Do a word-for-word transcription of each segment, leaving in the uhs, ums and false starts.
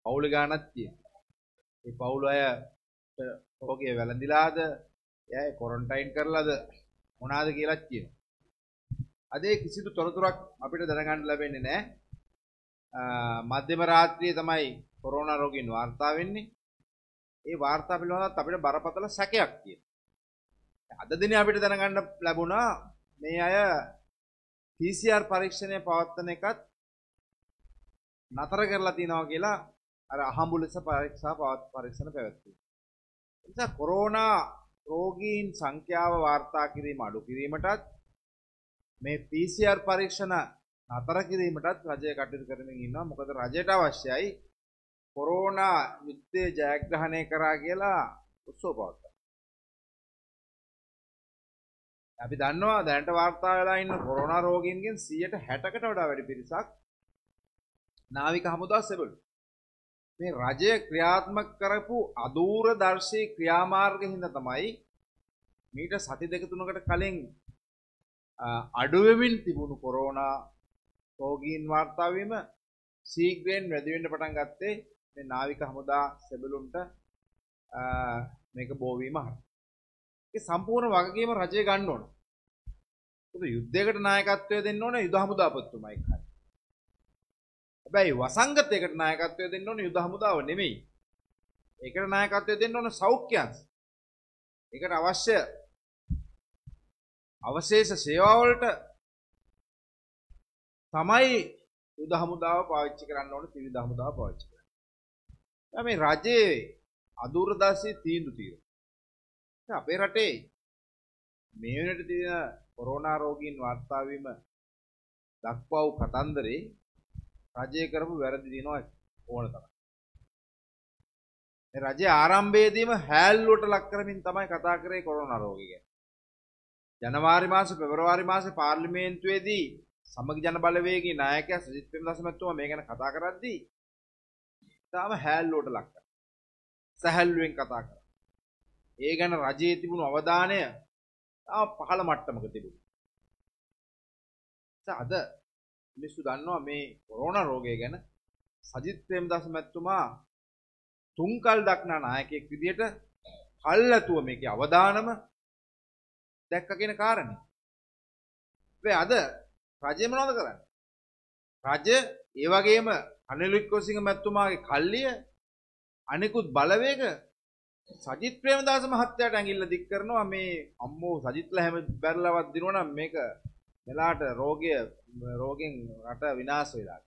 පවුල ගානක් තියෙනවා. ඒ පවුල අය රෝගය වැළඳිලාද, එයා ක්වොරන්ටයින් කරලාද මොනවාද කියලා කියනවා. අද ඒ කිසිදු තොරතුරක් අපිට දැනගන්න ලැබෙන්නේ නැහැ. මධ්‍යම රාත්‍රියේ තමයි කොරෝනා රෝගීන් වාර්තා වෙන්නේ. ඒ වාර්තා පිළිබඳව අපිට බරපතල සැකයක් තියෙනවා. අද දිනේ අපිට දැනගන්න ලැබුණා මේ අය පී සී ආර් පරීක්ෂණය පවත්වන එකත් නතර කරලා තියනවා කියලා අර අහඹු ලෙස පරීක්ෂා පරීක්ෂණ පැවැත්වුවා. ඒ නිසා කොරෝනා රෝගීන් සංඛ්‍යාව වාර්තා කිරීම අඩු කිරීමටත් මේ පී සී ආර් පරීක්ෂණ නතර කිරීමටත් රජය කටයුතු කරමින් ඉන්නවා. මොකද රජයට අවශ්‍යයි කොරෝනා යුද්ධය ජයග්‍රහණය කරා කියලා උත්සව පවත්වන්න. අපි දන්නවා දැනට වාර්තා වෙලා ඉන්න කොරෝනා රෝගීන්ගෙන් සියයට හැටකට වඩා වැඩි පිරිසක් නාවික හමුදා සෙබළු. මේ රජය ක්‍රියාත්මක කරපු අදූරදර්ශී ක්‍රියාමාර්ග හින්දා තමයි මීට සති දෙක තුනකට කලින් අඩු වෙමින් තිබුණු කොරෝනා රෝගීන් වාර්තා වීම ශීඝ්‍රයෙන් වැඩි වෙන්න පටන් ගත්තේ මේ නාවික හමුදා සෙබළුන්ට මේක බෝවීම හරහා. ඒ සම්පූර්ණ වගකීම රජය ගන්න ඕන. ඒක යුද්ධයකට නායකත්වය දෙන්න ඕන යුද හමුදාපතිතුමා එක්ක හරි. හැබැයි වසංගතයකට නායකත්වය දෙන්න ඕන යුද හමුදාව නෙමෙයි. ඒකට නායකත්වය දෙන්න ඕන සෞඛ්‍ය අංශ. ඒකට අවශ්‍ය අවශේෂ සේවා වලට තමයි යුද හමුදාව පාවිච්චි කරන්න ඕන ත්‍රිවිධ හමුදාව පාවිච්චි කරන්න. දැන් මේ රජයේ අදූරදර්ශී තීන්දුව තියෙනවා. අපේ රටේ මේ වෙනට තියෙන කොරෝනා රෝගීන් වාර්තා වීම දක්වා වූ කතන්දරේ රජය කරපු වැරදි දිනවා ඕන තරම්. මේ රජයේ ආරම්භයේදීම හැල්ලුවට ලක් කරමින් තමයි කතා කරේ කොරෝනා රෝගී ගැන. ජනවාරි මාසේ පෙබරවාරි මාසේ පාර්ලිමේන්තුවේදී සමගි ජන බලවේගී නායකයා සජිත් ප්‍රේමදාස මහත්මයා මේ ගැන කතා කරද්දී තාම හැල්ලුවට ලක් කරා. සහැල්ලුවෙන් කතා කරා. ඒ ගැන රජයේ තිබුණු අවධානය තාම පහළ මට්ටමක තිබුණා. අද මිනිස්සු දන්නවා මේ කොරෝනා රෝගය ගැන සජිත් ප්‍රේමදාස මහත්මයා තුන්කල් දක්නා නායකයෙක් විදියට කල්ැතුව මේකේ අවදානම දැක්ක කියන කාරණේ. ඒ අද රජය මොනවද කරන්නේ? රජය ඒ වගේම අනිල් වික්‍රමසිංහ මහත්මයාගේ කල්ලිය අනිකුත් බලවේග සජිත් ප්‍රේමදාස මහත්තයාට ඇඟිල්ල දික් කරනවා මේ අම්මෝ සජිත්ලා හැම බැරලවත් දිනවනම් මේක මෙලාට රෝගය රෝගෙන් රට විනාශ වෙලා.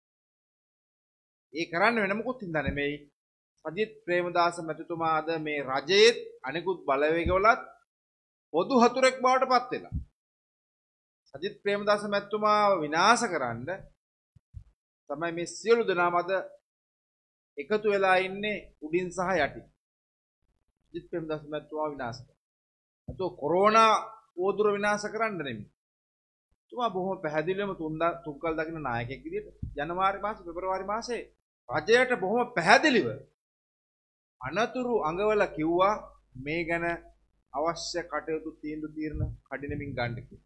ඒ කරන්න වෙන මොකුත් හින්දා නෙමෙයි. සජිත් ප්‍රේමදාස මහතුමා අද මේ රජයේ අනිකුත් බලවේගවලත් පොදු හතුරෙක් බවට පත් වෙලා. සජිත් ප්‍රේමදාස මහතුමා විනාශ කරන්න තමයි මේ සියලු දෙනාම අද එකතු වෙලා ඉන්නේ උඩින් සහ යටින්. සජිත් ප්‍රේමදාස මහතුමා විනාශ කරා. අතෝ කොරෝනා ඕදුර විනාශ කරන්න නෙමෙයි. තුමා බොහොම පැහැදිලිවම තුන්කල් දකින්න නායකයෙක් විදිහට ජනවාරි මාසේ පෙබරවාරි මාසේ රජයට බොහොම පැහැදිලිව අනතුරු අඟවල කිව්වා මේ ගැන අවශ්‍ය කටයුතු තීන්දුව తీරන කඩිනමින් ගන්න කියලා.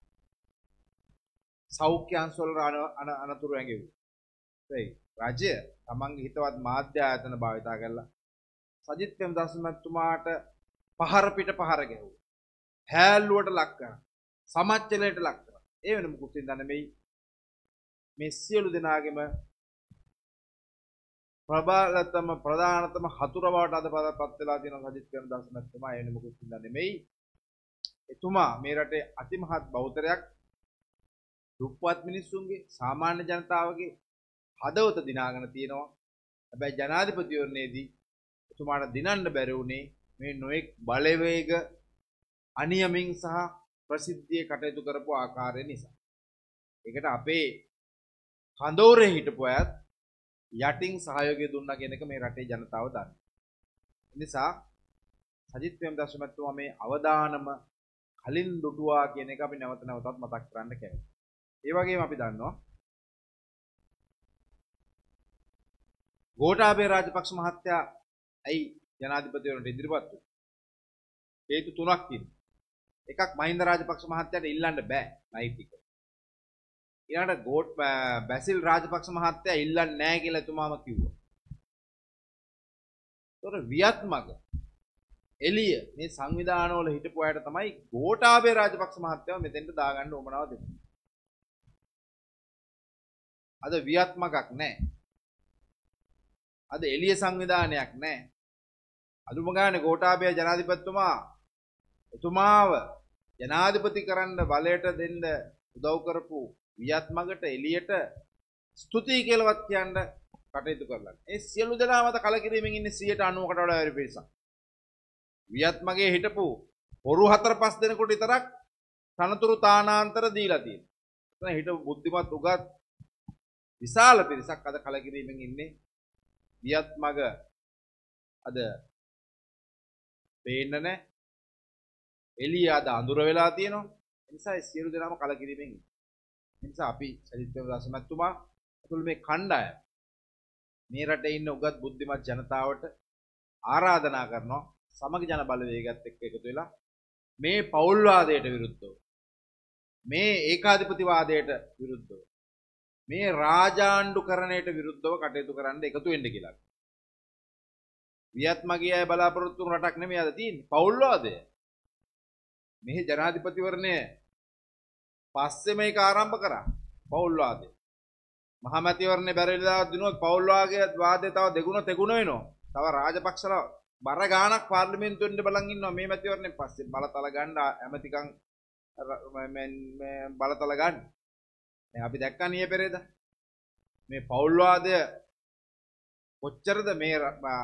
සෞඛ්‍ය අංශවල අනතුරු ඇඟෙව්වා. ඒ රජය තමන්ගේ හිතවත් මාධ්‍ය ආයතන භාවිතා කරලා සජිත් ප්‍රේමදාස මහත්මයාට පහර පිට පහර ගැහුවා. හැල්ලුවට ලක් කරා. සමච්චලයට ලක් කරා. ඒ වෙන මොකුත් හින්දා නෙමෙයි. මේ සියලු දෙනාගේම ප්‍රබලතම ප්‍රධානතම හතුර බවට අද පත් වෙලා තියෙන සජිත් ප්‍රේමදාස මහත්මයා ඒ වෙන මොකුත් හින්දා නෙමෙයි. එතුමා මේ රටේ අතිමහත් බෞතරයක් දුප්පත් මිනිස්සුන්ගේ සාමාන්‍ය ජනතාවගේ හදවත දිනාගෙන තියෙනවා. හැබැයි ජනාධිපතිවරණයේදී එතුමාට දිනන්න බැරි වුණේ මේ නොඑක් බලවේග අනියමින් සහ ප්‍රසිද්ධියේ කටයුතු කරපු ආකාරය නිසා. ඒකට අපේ කඳවුරේ හිටපු අයත් යටින් සහයෝගය දුන්නා කියන එක මේ රටේ ජනතාව දන්නවා. ඒ නිසා සජිත් ප්‍රේමදාස මහත්මයා මේ අවදානම කලින් දුටුවා කියන එක අපි නැවත නැවතත් මතක් කරන්න කැමතියි. ඒ වගේම අපි දන්නවා ගෝඨාභය රාජපක්ෂ මහත්තයා ඇයි ජනාධිපතිවරණයට ඉදිරිපත් වුනේ? හේතු තුනක් තියෙනවා. එකක් මහින්ද රාජපක්ෂ මහත්තයාට ඉල්ලන්න බෑ නෛතික. ඊළඟට ගෝට් බැසිල් රාජපක්ෂ මහත්තයා ඉල්ලන්නේ නැහැ කියලා එතුමාම කිව්වා. ඒතොර වියත්මග එළිය මේ සංවිධානවල හිටපු අයට තමයි ගෝඨාභය රාජපක්ෂ මහත්තයා මෙතෙන්ට දාගන්න උවමනාව දෙන්නේ. අද වියත්මගක් නැහැ. අද එළිය සංවිධානයක් නැහැ. අදුම ගානේ ගෝඨාභය ජනාධිපතිතුමා එතුමාව ජනාධිපති කරන්න බලයට දෙන්න උදව් කරපු වියත්මගට එළියට ස්තුතියි කියලාවත් කියන්න කටයුතු කරලා. ඒ සියලු දෙනා මත කලකිරීමෙන් ඉන්නේ සියයට අනූවකට වඩා වැඩි පිරිසක්. වියත්මගේ හිටපු හොරු හතර පහ දෙනෙකුට විතරක් තනතුරු තානාන්තර දීලා තියෙනවා. එතන හිටපු බුද්ධිමත් උගත් විශාල පිරිසක් අද කලකිරීමෙන් ඉන්නේ. වියත්මග අද පේන්න නැහැ. එළිය අද අඳුර වෙලා තියෙනවා. ඒ නිසා ඒ සියලු දෙනාම කලකිරීමෙන් ඉන්නේ. ඒ නිසා අපි සජිත් ප්‍රේමදාස මහත්මයා අතුළු මේ කණ්ඩායම මේ රටේ ඉන්න උගත් බුද්ධිමත් ජනතාවට ආරාධනා කරනවා සමග ජන බලවේගයත් එක්ක එකතු වෙලා මේ පෞල්වාදයට විරුද්ධව මේ ඒකාධිපතිවාදයට විරුද්ධව මේ රාජාණ්ඩුකරණයට විරුද්ධව කටයුතු කරන්න එකතු වෙන්න කියලා. වියත්මගේ අය බලාපොරොත්තු වුණු රටක් නෙමෙයි අද තියෙන්නේ පෞල්වාදය. මේ ජනාධිපතිවරණය පස්සේ මේක ආරම්භ කරා පෞල්වාදය. මහමැතිවරණේ බැරිලා දිනුවොත් පෞල්වාදයේ වාදය තව දෙගුණ තෙගුණ වෙනවා. තව රාජපක්ෂලා බර ගානක් පාර්ලිමේන්තුවෙන් බලන් ඉන්නවා මේ මැතිවරණයෙන් පස්සේ බලතල ගන්න ඇමතිකම් මේ බලතල ගන්න. දැන් අපි දැක්කා නිය පෙරේද මේ පෞල්වාදය කොච්චරද මේ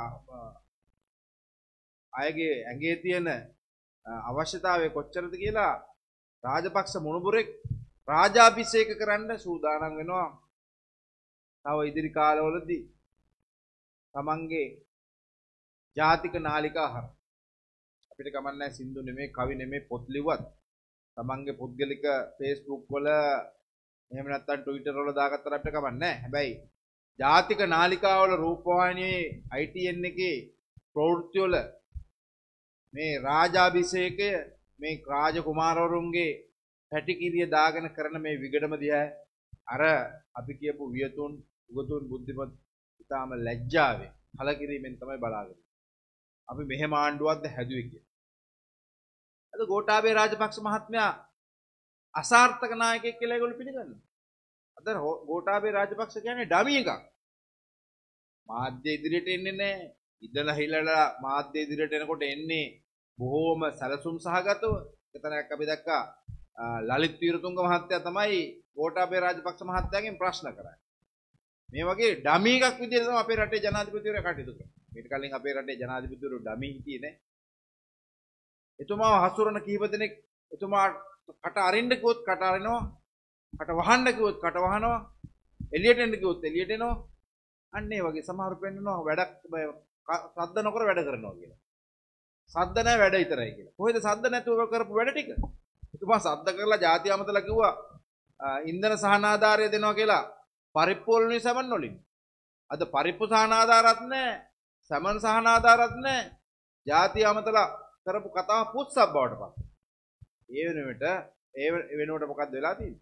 අයගේ ඇඟේ තියෙන අවශ්‍යතාවය කොච්චරද කියලා රාජපක්ෂ මුණුබුරෙක් රාජාභිෂේක කරන්න සූදානම් වෙනවා. තව ඉදිරි කාලවලදී තමන්ගේ ජාතික නාලිකා හර අපිට කමන්නේ සින්දු නෙමෙයි කවි නෙමෙයි පොත් ලිව්වත් තමන්ගේ පුද්ගලික Facebook වල එහෙම නැත්නම් Twitter වල දාගත්තට අපිට කමන්නේ නැහැ. හැබැයි ජාතික නාලිකාවල රූපවාහිනියේ I T N එකේ ප්‍රවෘත්ති වල මේ රාජාභිෂේකය මේ රාජකුමාරවරුන්ගේ පැටිකිරිය දාගෙන කරන මේ විගඩම දිහා අර අපි කියපු වියතුන් උගතුන් බුද්ධිමත් ඉතාම ලැජ්ජාවෙන් කලකිරීමෙන් තමයි බලාගෙන. අපි මෙහෙම ආණ්ඩුවක්ද හැදුවේ කියලා. අද ගෝඨාභය රාජපක්ෂ මහත්මයා අසාර්ථක නායකයෙක් කියලා ඒගොල්ලෝ පිළිගන්නවා. අද ගෝඨාභය රාජපක්ෂ කියන්නේ ඩමි එකක්. මාධ්‍ය ඉදිරියට එන්නේ නැහැ. ඉඳලා හිලලා මාධ්‍ය ඉදිරියට එනකොට එන්නේ බොහෝම සැලසුම් සහගතව. එතනක් අපි දැක්කා ලලිත් වීරතුංග මහත්තයා තමයි ගෝඨාභය රාජපක්ෂ මහත්තයාගෙන් ප්‍රශ්න කරන්නේ. මේ වගේ ඩමි එකක් විදිහට තමයි අපේ රටේ ජනාධිපතිවරයා කටයුතු කරන්නේ. ඊට කලින් අපේ රටේ ජනාධිපතිවරු ඩමි හිටියේ නේ. එතුමාව හසුරන කීප දෙනෙක් එතුමා කට අරින්න කිව්වොත් කට අරිනවා. කට වහන්න කිව්වොත් කට වහනවා. එළියට එන්න කිව්වොත් එළියට එනවා. අන්න ඒ වගේ සමහරු පෙන්නනවා වැඩක් සද්ද නොකර වැඩ කරනවා කියලා. සද්ද නැහැ වැඩ විතරයි කියලා. කොහෙද සද්ද නැතුව කරපු වැඩ ටික? එතුමා සද්ද කරලා ಜಾති අමතලා කිව්වා ඉන්ධන සහනාධාරය දෙනවා කියලා පරිප්පු වලින් සමන් වලින්. අද පරිප්පු සහනාධාරත් නැහැ, සමන් සහනාධාරත් නැහැ. ಜಾති අමතලා කරපු කතාව පුත්සබ් බවට පත්. ඒ වෙනුවට ඒ වෙනුවට මොකක්ද වෙලා තියෙන්නේ?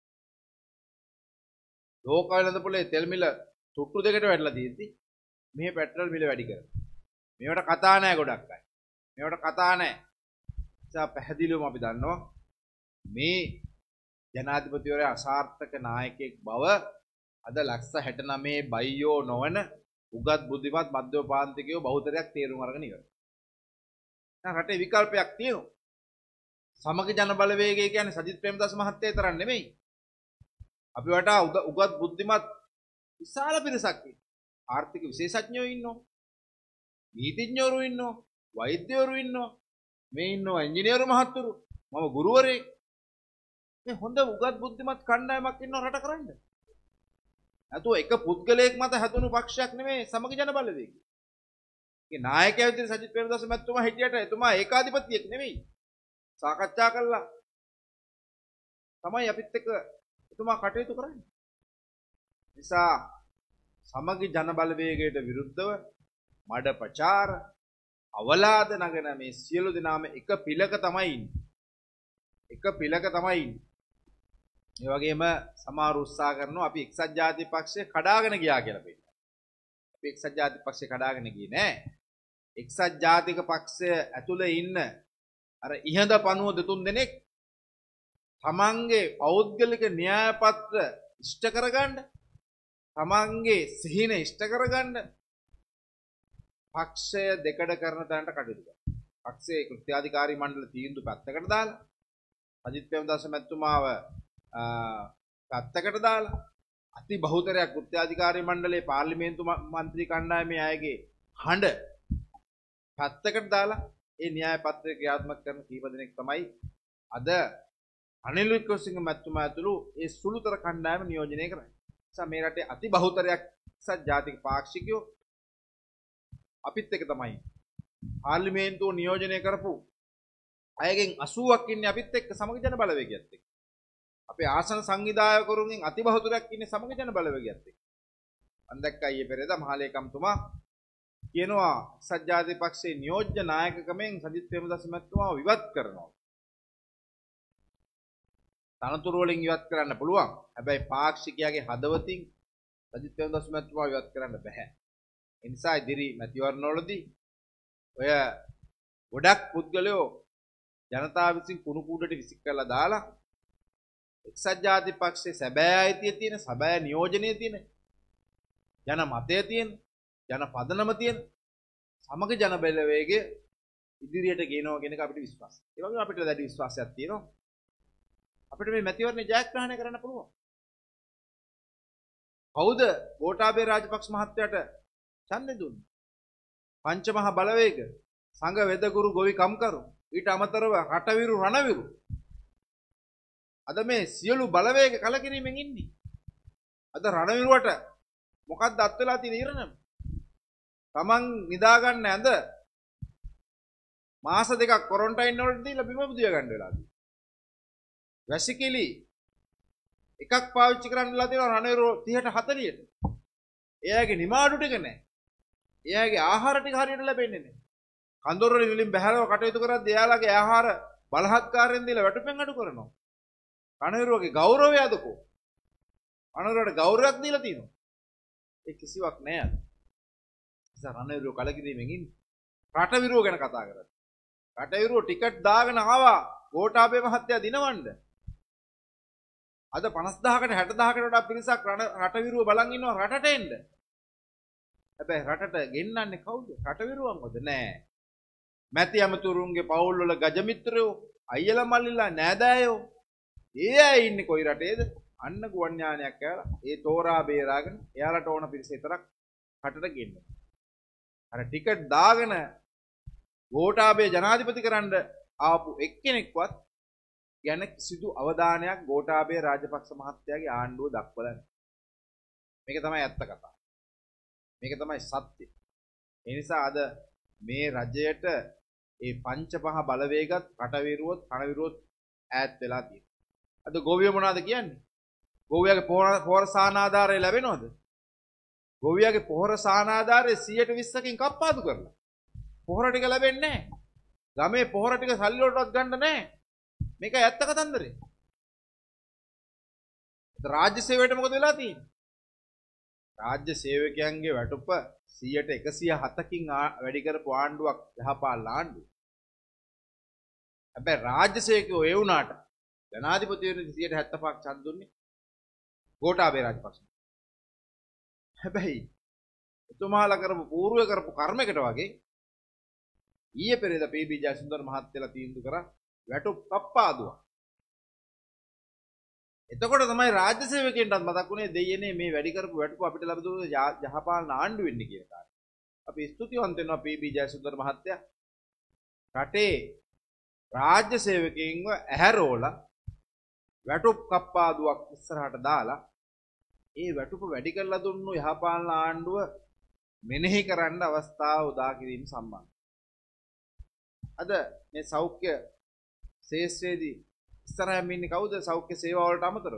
ලෝකවලද පොලේ තෙල් මිල තුට්ටු දෙකට වැටලා තියෙද්දි මෙහි පෙට්‍රල් මිල වැඩි කරනවා. මේවට කතා නැහැ ගොඩක් අය. මේවට කතා නැහැ. නිසා පැහැදිලිවම අපි දන්නවා මේ ජනාධිපතිවරයා අසාර්ථක නායකයෙක් බව අද ලක්ෂ හැට නවය බයියෝ නොවන උගත් බුද්ධිමත් මධ්‍යෝපාන්තිකයෝ බහුතරයක් තේරුම් අරගෙන ඉවරයි. දැන් රටේ විකල්පයක් තියෙනවා. සමග ජන බලවේගය කියන්නේ සජිත් ප්‍රේමදාස මහත්තයා තරම් නෙමෙයි. අපි වටා උගත් බුද්ධිමත් විශාල පිරිසක් ඉන්නවා. ආර්ථික විශේෂඥයෝ ඉන්නවා. නීතිඥවරු ඉන්නවා. වෛද්‍යවරු ඉන්නවා. මේ ඉන්නවා ඉංජිනේරු මහත්තුරු. මම ගුරුවරයෙක්. මේ හොඳ උගත් බුද්ධිමත් කණ්ඩායමක් ඉන්නවා රට කරන්න. නැතුව එක පුද්ගලයෙක් මත හැදුණු පක්ෂයක් නෙමෙයි සමග ජන බලවේගය. ඒ නායකයා විදිහට සජිත් ප්‍රේමදාස මහත්මයා හිටියට එතුමා ඒකාධිපතියෙක් නෙමෙයි. සාකච්ඡා කළා තමයි අපිත් එක්ක එතුමා කටයුතු කරන්නේ. නිසා සමග ජන බලවේගයට විරුද්ධව මඩ ප්‍රචාර අවලාද නගන මේ සියලු දෙනාම එක පිළක තමයි ඉන්නේ. එක පිළක තමයි ඉන්නේ. ඒ වගේම සමහර උත්සාහ කරනවා අපි එක්සත් ජාතික පක්ෂය කඩාගෙන ගියා කියලා පෙන්නනවා. අපි එක්සත් ජාතික පක්ෂය කඩාගෙන ගියේ නෑ. එක්සත් ජාතික පක්ෂය ඇතුළේ ඉන්න අර ඉහඳ පනුව දෙතුන් දෙනෙක් තමන්ගේ පෞද්ගලික න්‍යාය පත්‍ර ඉෂ්ට කරගන්න තමන්ගේ සිහින ඉෂ්ට කරගන්න පක්ෂය දෙකඩ කරන තැනට කටයුතු කරනවා. පක්ෂයේ කෘත්‍යාධිකාරී මණ්ඩල තීන්දුව පැත්තකට දාලා අජිත් ප්‍රේමදාස මැතිතුමාව පැත්තකට දාලා අති බහුතරයක් කෘත්‍යාධිකාරී මණ්ඩලයේ පාර්ලිමේන්තු මන්ත්‍රී කණ්ඩායමේ අයගේ හඬ පැත්තකට දාලා ඒ න්‍යාය පත්‍රය ක්‍රියාත්මක කරන කීප දෙනෙක් තමයි අද අනිල් වික්‍රමසිංහ මැතිතුමා ඇතුළු ඒ සුළුතර කණ්ඩායම නියෝජනය කරන්නේ. නිසා මේ රටේ අති බහුතරයක් එක්සත් ජාතික පාක්ෂිකයෝ අපිත් එක තමයි පාර්ලිමේන්තුව නියෝජනය කරපු අයගෙන් අසූවක් ඉන්නේ අපිත් එක්ක සමග ජන බලවේගයත් එක්ක. අපේ ආසන සංවිධායකවරුන්ගෙන් අති බහුතරයක් ඉන්නේ සමග ජන බලවේගයත් එක්ක. මම දැක්කා ඊයේ පෙරේදා මහලේකම්තුමා කියනවා එක්සත් ජාතික පක්ෂයේ නියෝජ්‍ය නායකකමෙන් සජිත් ප්‍රේමදාස මැතිතුමාව ඉවත් කරනවා. තනතුරු වලින් ඉවත් කරන්න පුළුවන්. හැබැයි පාක්ෂිකයාගේ හදවතින් සජිත් ප්‍රේමදාස මැතිතුමාව ඉවත් කරන්න බෑ. ඒ නිසා ඉදිරි මැතිවරණවලදී ඔය ගොඩක් පුද්ගලයෝ ජනතාව විසින් කුණු කූඩට විසික් කරලා දාලා එක්සත් ජාතික පක්ෂයේ සැබෑ අයිතිය තියෙන, සැබෑ නියෝජනයේ තියෙන, ජන මතය තියෙන, ජන පදනම තියෙන සමග ජන බලවේගය ඉදිරියට ගෙනවා කියන එක අපිට විශ්වාසයි. ඒ වගේම අපිට දැඩි විශ්වාසයක් තියෙනවා. අපිට මේ මැතිවරණය ජයග්‍රහණය කරන්න පුළුවන්. කවුද ගෝඨාභය රාජපක්ෂ මහත්තයාට ඡන්දෙ දුන්නේ? පංචමහා බලවේග, සංඝ වෙදගුරු ගොවි කම්කරු, ඊට අමතරව රටවිරු රණවිරු. අද මේ සියලු බලවේග කලකිරීමෙන් ඉන්නේ. අද රණවිරුවට මොකක්ද අත් වෙලා තියෙන ඉරණම? තමන් නිදා ගන්න ඇඳ මාස දෙකක් ක්වොරන්ටයින් වලට දීලා බිම බුදියා ගන්න වෙලා තියෙනවා. වැසිකිලි එකක් පාවිච්චි කරන්න වෙලා තියෙනවා රණවිරු තිහට හතළියට. එයාගේ නිමාඩු ටික නැහැ. එයාගේ ආහාර ටික හරියට ලැබෙන්නේ නැහැ. කඳවුර වලින් බහැරව කටයුතු කරද්දී එයාලගේ ආහාර බලහත්කාරයෙන් දීලා වැටුපෙන් අඩු කරනවා. රණවිරුවගේ ගෞරවය අදකෝ. රණවිරුවට ගෞරවයක් දීලා තියෙනවා. ඒ කිසිවක් නැහැ අද. ඉතින් රණවිරුව කලකිරීමෙන් ඉන්නේ. රටවිරුව ගැන කතා කරන්නේ. රටවිරුව ටිකට් දාගෙන ආවා ගෝඨාභය මහත්තයා දිනවන්න. අද පනස් දහසකට හැට දහසකට වඩා පිරිසක් රටවිරුව බලන් ඉන්නවා රටට එන්න. හැබැයි රටට ගෙන්නන්නේ කවුද? රටවිරුවන්වද? නෑ. මැති ඇමතුරුන්ගේ පවුල් වල ගජමිත්‍රයෝ, අයියලා මල්ලිලා නෑදෑයෝ. ඒ අය ඉන්නේ කොයි රටේද? අන්න ගුවන් යානයක් කියලා ඒ තෝරා බේරාගෙන එයාලට ඕන පිරිස විතරක් රටට ගෙන්න. අර ටිකට් දාගෙන ගෝඨාභය ජනාධිපති කරන්න ආපු එක්කෙනෙක්වත් ගැන කිසිදු අවධානයක් ගෝඨාභය රාජපක්ෂ මහත්තයාගේ ආණ්ඩුව දක්වලා නැහැ. මේක තමයි ඇත්ත කතාව. මේක තමයි සත්‍ය. ඒ නිසා අද මේ රජයට ඒ පංචපහ බලවේගත් රටවිරුවොත් කණවිරුවොත් ඈත් වෙලා තියෙනවා. අද ගෝවිය මොනවද කියන්නේ? ගෝවියාගේ පොහොර සානාධාරය ලැබෙනවද? ගෝවියාගේ පොහොර සානාධාරය සියයට විස්සකින් කප්පාදු කරලා. පොහොර ටික ලැබෙන්නේ නැහැ. ගමේ පොහොර ටික සල්ලි වලටවත් ගන්න නැහැ. මේක ඇත්ත කතන්දරේ. රාජ්‍ය සේවයට මොකද වෙලා තියෙන්නේ? රාජ්‍ය සේවකයන්ගේ වැටුප සියයට එකසිය හතකින් වැඩි කරපු ආණ්ඩුවක් යහපාල ආණ්ඩුව. හැබැයි රාජ්‍ය සේවකයෝ ඒ වුණාට ජනාධිපතිවරණයට සියයට හැත්තෑ පහක් ඡන්ද දුන්නේ ගෝඨාභය රාජපක්ෂ. හැබැයි එතුමාලා කරපු පූර්ව කරපු කර්මයකට වගේ ඊයේ පෙරේදා පී.බී. ජයසුන්දර මහත්තයලා තීන්දුව කරා වැටුප් කප්පාදුවක්. එතකොට තමයි රාජ්‍ය සේවකයන්ටත් මතක් වුණේ දෙයනේ මේ වැඩි කරපු වැටුප අපිට ලැබ දුන්න යහපාලන ආණ්ඩු වෙන්නේ කියන කාරණා. අපි ස්තුතිවන්ත වෙනවා පී.බී. ජයසුන්දර මහත්තයා. රටේ රාජ්‍ය සේවකයින්ව ඇහැරෝලා වැටුප් කප්පාදුවක් ඉස්සරහට දාලා ඒ වැටුප වැඩි කරලා දුන්නු යහපාලන ආණ්ඩුව මෙනෙහි කරන්න අවස්ථාව උදා කිරීම සම්බන්ධ. අද මේ සෞඛ්‍ය ශේෂ්ත්‍රයේදී ඉස්සරහින් ඉන්නේ කවුද? සෞඛ්‍ය සේවා වලට අමතරව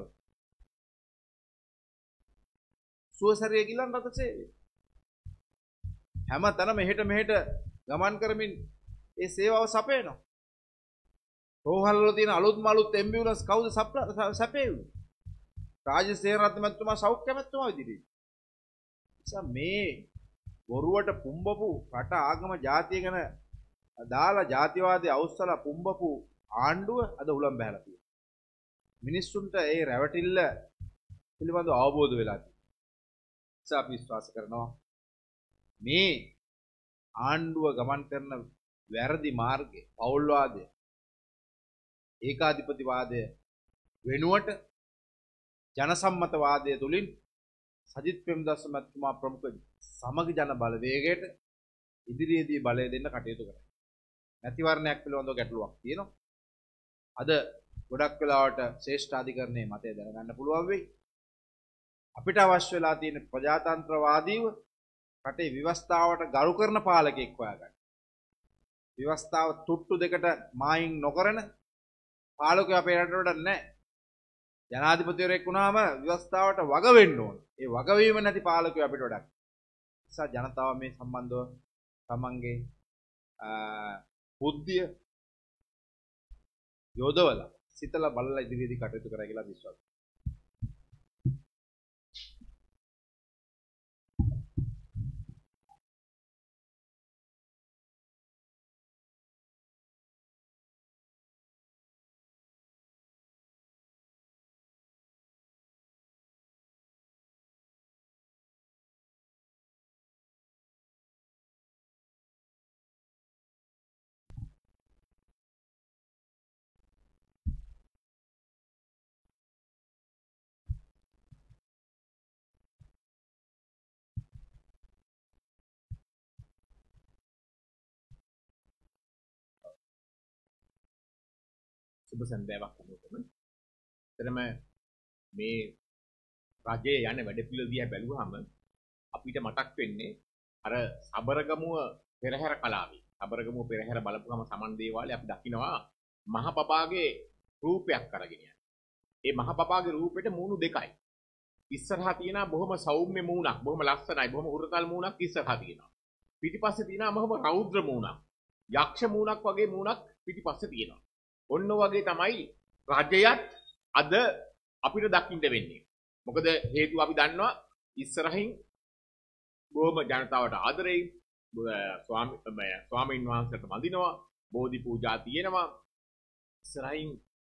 සුවසරිය ගිලන් රට සේවය හැම තැනම මෙහෙට මෙහෙට ගමන් කරමින් ඒ සේවාව සපයනවා. රෝහල් වල තියෙන අලුත්ම අලුත් ඇම්බියුලන්ස් කවුද සපයන්නේ? රාජ්‍ය සේනාධිපති මැතිතුමා සෞඛ්‍ය මැතිතුමා විදිහට. නිසා මේ බොරුවට පුම්බපු රට ආගම ජාතිය ගැන දාලා ජාතිවාදී අවුස්සලා පුම්බපු ආණ්ඩුව අද උලම් බහැලා තියෙනවා. මිනිස්සුන්ට ඒ රැවටිල්ල පිළිබඳව අවබෝධ වෙලා තියෙනවා. අපි විශ්වාස කරනවා මේ ආණ්ඩුව ගමන් කරන වැරදි මාර්ගය පෞල්වාදය ඒකාධිපතිවාදය වෙනුවට ජනසම්මතවාදය තුලින් සජිත් ප්‍රේමදාස මහත්මයා ප්‍රමුඛ සමග ජන බලවේගයට ඉදිරියේදී බලය දෙන්න කටයුතු කරනවා. නැතිවරණයක් පිළිබඳව ගැටලුවක් තියෙනවා. අද ගොඩක් වෙලාවට ශ්‍රේෂ්ඨාධිකරණයේ මතය දැනගන්න පුළුවන් වෙයි. අපිට අවශ්‍ය වෙලා තියෙන ප්‍රජාතන්ත්‍රවාදීව රටේ ව්‍යවස්ථාවට ගරු කරන පාලකෙක් හොයාගන්න. ව්‍යවස්ථාව තුට්ටු දෙකට මායින් නොකරන පාලකයෝ අපේ රටවල නැහැ. ජනාධිපතිවරයෙක් වුණාම ව්‍යවස්ථාවට වග වෙන්න ඕන. ඒ වගවීම නැති පාලකයෝ අපිට වඩා. නිසා ජනතාව මේ සම්බන්ධව තමන්ගේ බුද්ධිය යොදවලා සිතලා බලලා ඉදිරියේදී කටයුතු කරා කියලා විශ්වාස කරනවා. සුබ සන්ධ්‍යාවක් වුණොතම එතරම් මේ රජයේ යන වැඩපිළිවෙල දිහා බැලුවාම අපිට මතක් වෙන්නේ අර සබරගමුව පෙරහැර කලාවේ. සබරගමුව පෙරහැර බලපුවම සමන් දේවාලේ අපි දකිනවා මහ පපාගේ රූපයක් අරගෙන යනවා. ඒ මහ පපාගේ රූපෙට මූණු දෙකයි. ඉස්සරහා තියෙනවා බොහොම සෞම්‍ය මූණක්, බොහොම ලස්සනයි, බොහොම උරතල් මූණක් ඉස්සරහා තියෙනවා. පිටිපස්සේ තියෙනවා බොහොම රෞද්‍ර මූණක්. යක්ෂ මූණක් වගේ මූණක් පිටිපස්සේ තියෙනවා. ඔන්න වගේ තමයි රජයත් අද අපිට දකින්න වෙන්නේ. මොකද හේතුව අපි දන්නවා ඉස්සරහින් බොහොම ජනතාවට ආදරෙයි, ස්වාමි ස්වාමීන් වහන්සේට වඳිනවා, බෝධි පූජා තියෙනවා. ඉස්සරහින්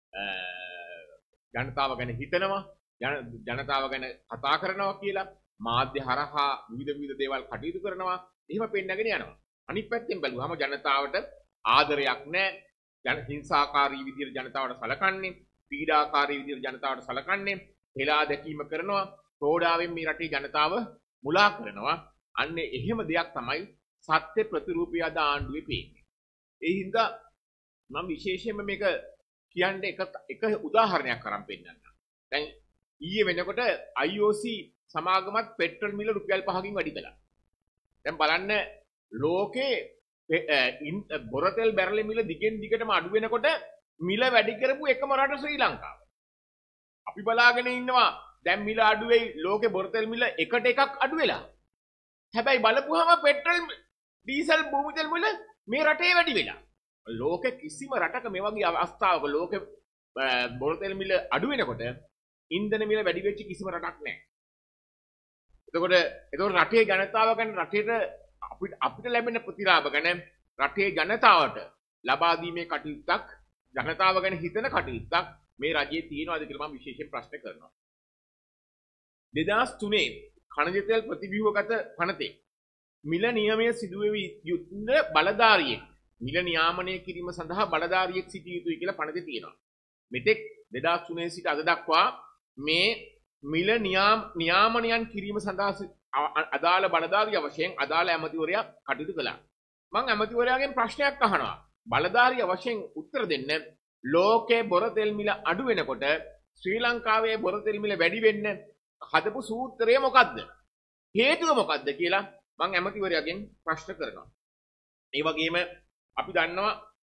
ජනතාව ගැන හිතනවා, ජනතාව ගැන කතා කරනවා කියලා මාධ්‍ය හරහා විවිධ විවිධ දේවල් කටයුතු කරනවා. එහෙම පෙන්නගෙන යනවා. අනිත් පැත්තෙන් බැලුවම ජනතාවට ආදරයක් නැහැ. ජන හිංසාකාරී විදිහට ජනතාවට සලකන්නේ, පීඩාකාරී විදිහට ජනතාවට සලකන්නේ, හෙලා දැකීම කරනවා, ප්‍රෝඩාවෙන් මේ රටේ ජනතාව මුලා කරනවා. අන්න එහෙම දෙයක් තමයි සත්‍ය ප්‍රතිරූපී අද ආණ්ඩුවේ පේන්නේ. ඒ හින්දා මම විශේෂයෙන්ම මේක කියන්නේ එක එක උදාහරණයක් අරන් පෙන්නන්න. දැන් ඊයේ වෙනකොට I O C සමාගමත් පෙට්‍රල් මිල රුපියල් පහකින් වැඩි කළා. දැන් බලන්න ලෝකේ බොරතෙල් බැරලි මිල දිගෙන් දිගටම අඩු වෙනකොට මිල වැඩි කරපු එකම රට ශ්‍රී ලංකාව. අපි බලාගෙන ඉන්නවා දැන් මිල අඩු වෙයි, ලෝකේ බොරතෙල් මිල එකට එකක් අඩු වෙලා. හැබැයි බලපුවම පෙට්‍රල් ඩීසල් භූමිතෙල් මිල මේ රටේ වැඩි වෙලා. ලෝකේ කිසිම රටක මේ වගේ අවස්ථාවක ලෝකේ බොරතෙල් මිල අඩු වෙනකොට ඉන්ධන මිල වැඩි වෙච්ච කිසිම රටක් නැහැ. එතකොට එතකොට රටේ ජනතාව ගැන රටේට අපිට අපිට ලැබෙන ප්‍රතිලාභ ගැන රටේ ජනතාවට ලබා දීමේ කටයුත්තක්, ජනතාව ගැන හිතන කටයුත්තක් මේ රජයේ තියෙනවාද කියලා මම විශේෂයෙන් ප්‍රශ්න කරනවා. දෙදහස් තුනේ khනිජ තෙල් ප්‍රතිව්‍යුහගත පනතේ මිල නියමය සිදුවෙවි යුතුන බලධාරියෙක් මිල නියාමනය කිරීම සඳහා බලධාරියෙක් සිටිය යුතුයි කියලා පනතේ තියෙනවා. මෙතෙක් දෙදහස් තුනේ සිට අද දක්වා මේ මිල නියාමනයන් කිරීම සඳහා අදාළ බලධාරිය වශයෙන් අදාළ ඇමතිවරයා කටයුතු කළා. මම ඇමතිවරයාගෙන් ප්‍රශ්නයක් අහනවා. බලධාරිය වශයෙන් උත්තර දෙන්න. ලෝකේ බොරතෙල් මිල අඩු වෙනකොට ශ්‍රී ලංකාවේ බොරතෙල් මිල වැඩි වෙන්න හදපු සූත්‍රය මොකද්ද? හේතුව මොකද්ද කියලා මම ඇමතිවරයාගෙන් ප්‍රශ්න කරනවා. ඒ වගේම අපි දන්නවා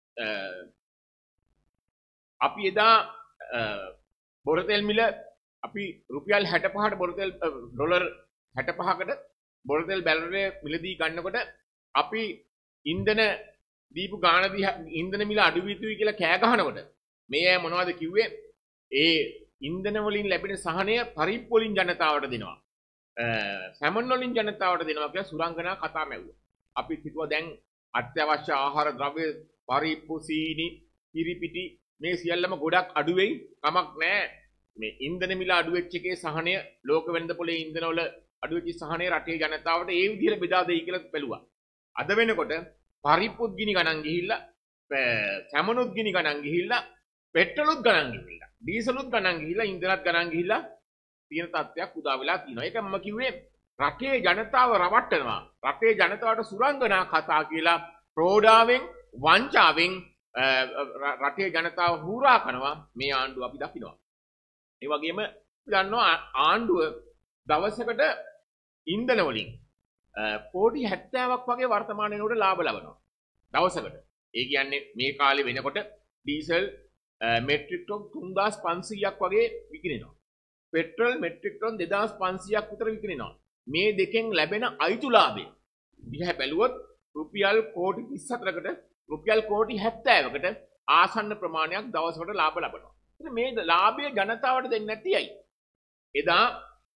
අපි එදා බොරතෙල් මිල අපි රුපියල් හැට පහට බොරතෙල් ඩොලර් හැට පහකට බොරතෙල් බැලරේ මිලදී ගන්නකොට අපි ඉන්ධන දීපු ගාණ දිහා ඉන්ධන මිල අඩු විය යුතුයි කියලා කෑ ගහනකොට මේ අය මොනවද කිව්වේ? ඒ ඉන්ධන වලින් ලැබෙන සහනය පරිප්පු වලින් ජනතාවට දෙනවා. සැමන් වලින් ජනතාවට දෙනවා කියලා සුරංගනා කතා මැව්වා. අපි හිතුවා දැන් අත්‍යවශ්‍ය ආහාර ද්‍රව්‍ය පරිප්පු සීනි කිරිපිටි මේ සියල්ලම ගොඩක් අඩු වෙයි කමක් නැහැ. මේ ඉන්ධන මිල අඩු වෙච්ච එකේ සහනය ලෝක වෙළඳ පොලේ ඉන්ධන වල අඩු වෙච්ච සහනය රටේ ජනතාවට ඒ විදිහට බෙදා දෙයි කියලා බැලුවා. අද වෙනකොට පරිප්පුත් ගිනි ගණන් ගිහිල්ලා සැමනුත් ගිනි ගණන් ගිහිල්ලා පෙට්‍රලුත් ගණන් ගිහිල්ලා ඩීසලුත් ගණන් ගිහිල්ලා ඉන්ධනත් ගණන් ගිහිල්ලා තියෙන තත්ත්වයක් උදා වෙලා තියෙනවා. ඒක මම කිව්වේ රටේ ජනතාව රවට්ටනවා. රටේ ජනතාවට සුරංගනා කතා කියලා ප්‍රෝඩාවෙන් වංචාවෙන් රටේ ජනතාව හුරා කරනවා මේ ආණ්ඩුව අපි දකිනවා. ඒ වගේම දන්නවා ආණ්ඩුව දවසකට ඉන්ධන වලින් කෝටි හැත්තෑවක් වගේ වර්තමාන වෙනකොට ලාභ ලබනවා. දවසකට. ඒ කියන්නේ මේ කාලේ වෙනකොට ඩීසල් මෙට්‍රික් ටොන් තුන්දාස් පන්සීයක් වගේ විකිනෙනවා. පෙට්‍රල් මෙට්‍රික් ටොන් දෙදාස් පන්සීයක් විතර විකිනෙනවා. මේ දෙකෙන් ලැබෙන අයිතු ලාභය දිහා බැලුවොත් රුපියල් කෝටි තිස් හතරකට රුපියල් කෝටි හැත්තෑවකට ආසන්න ප්‍රමාණයක් දවසකට ලාභ ලබනවා. ඉතින් මේ ලාභය ජනතාවට දෙන්නේ නැති ඇයි? එදා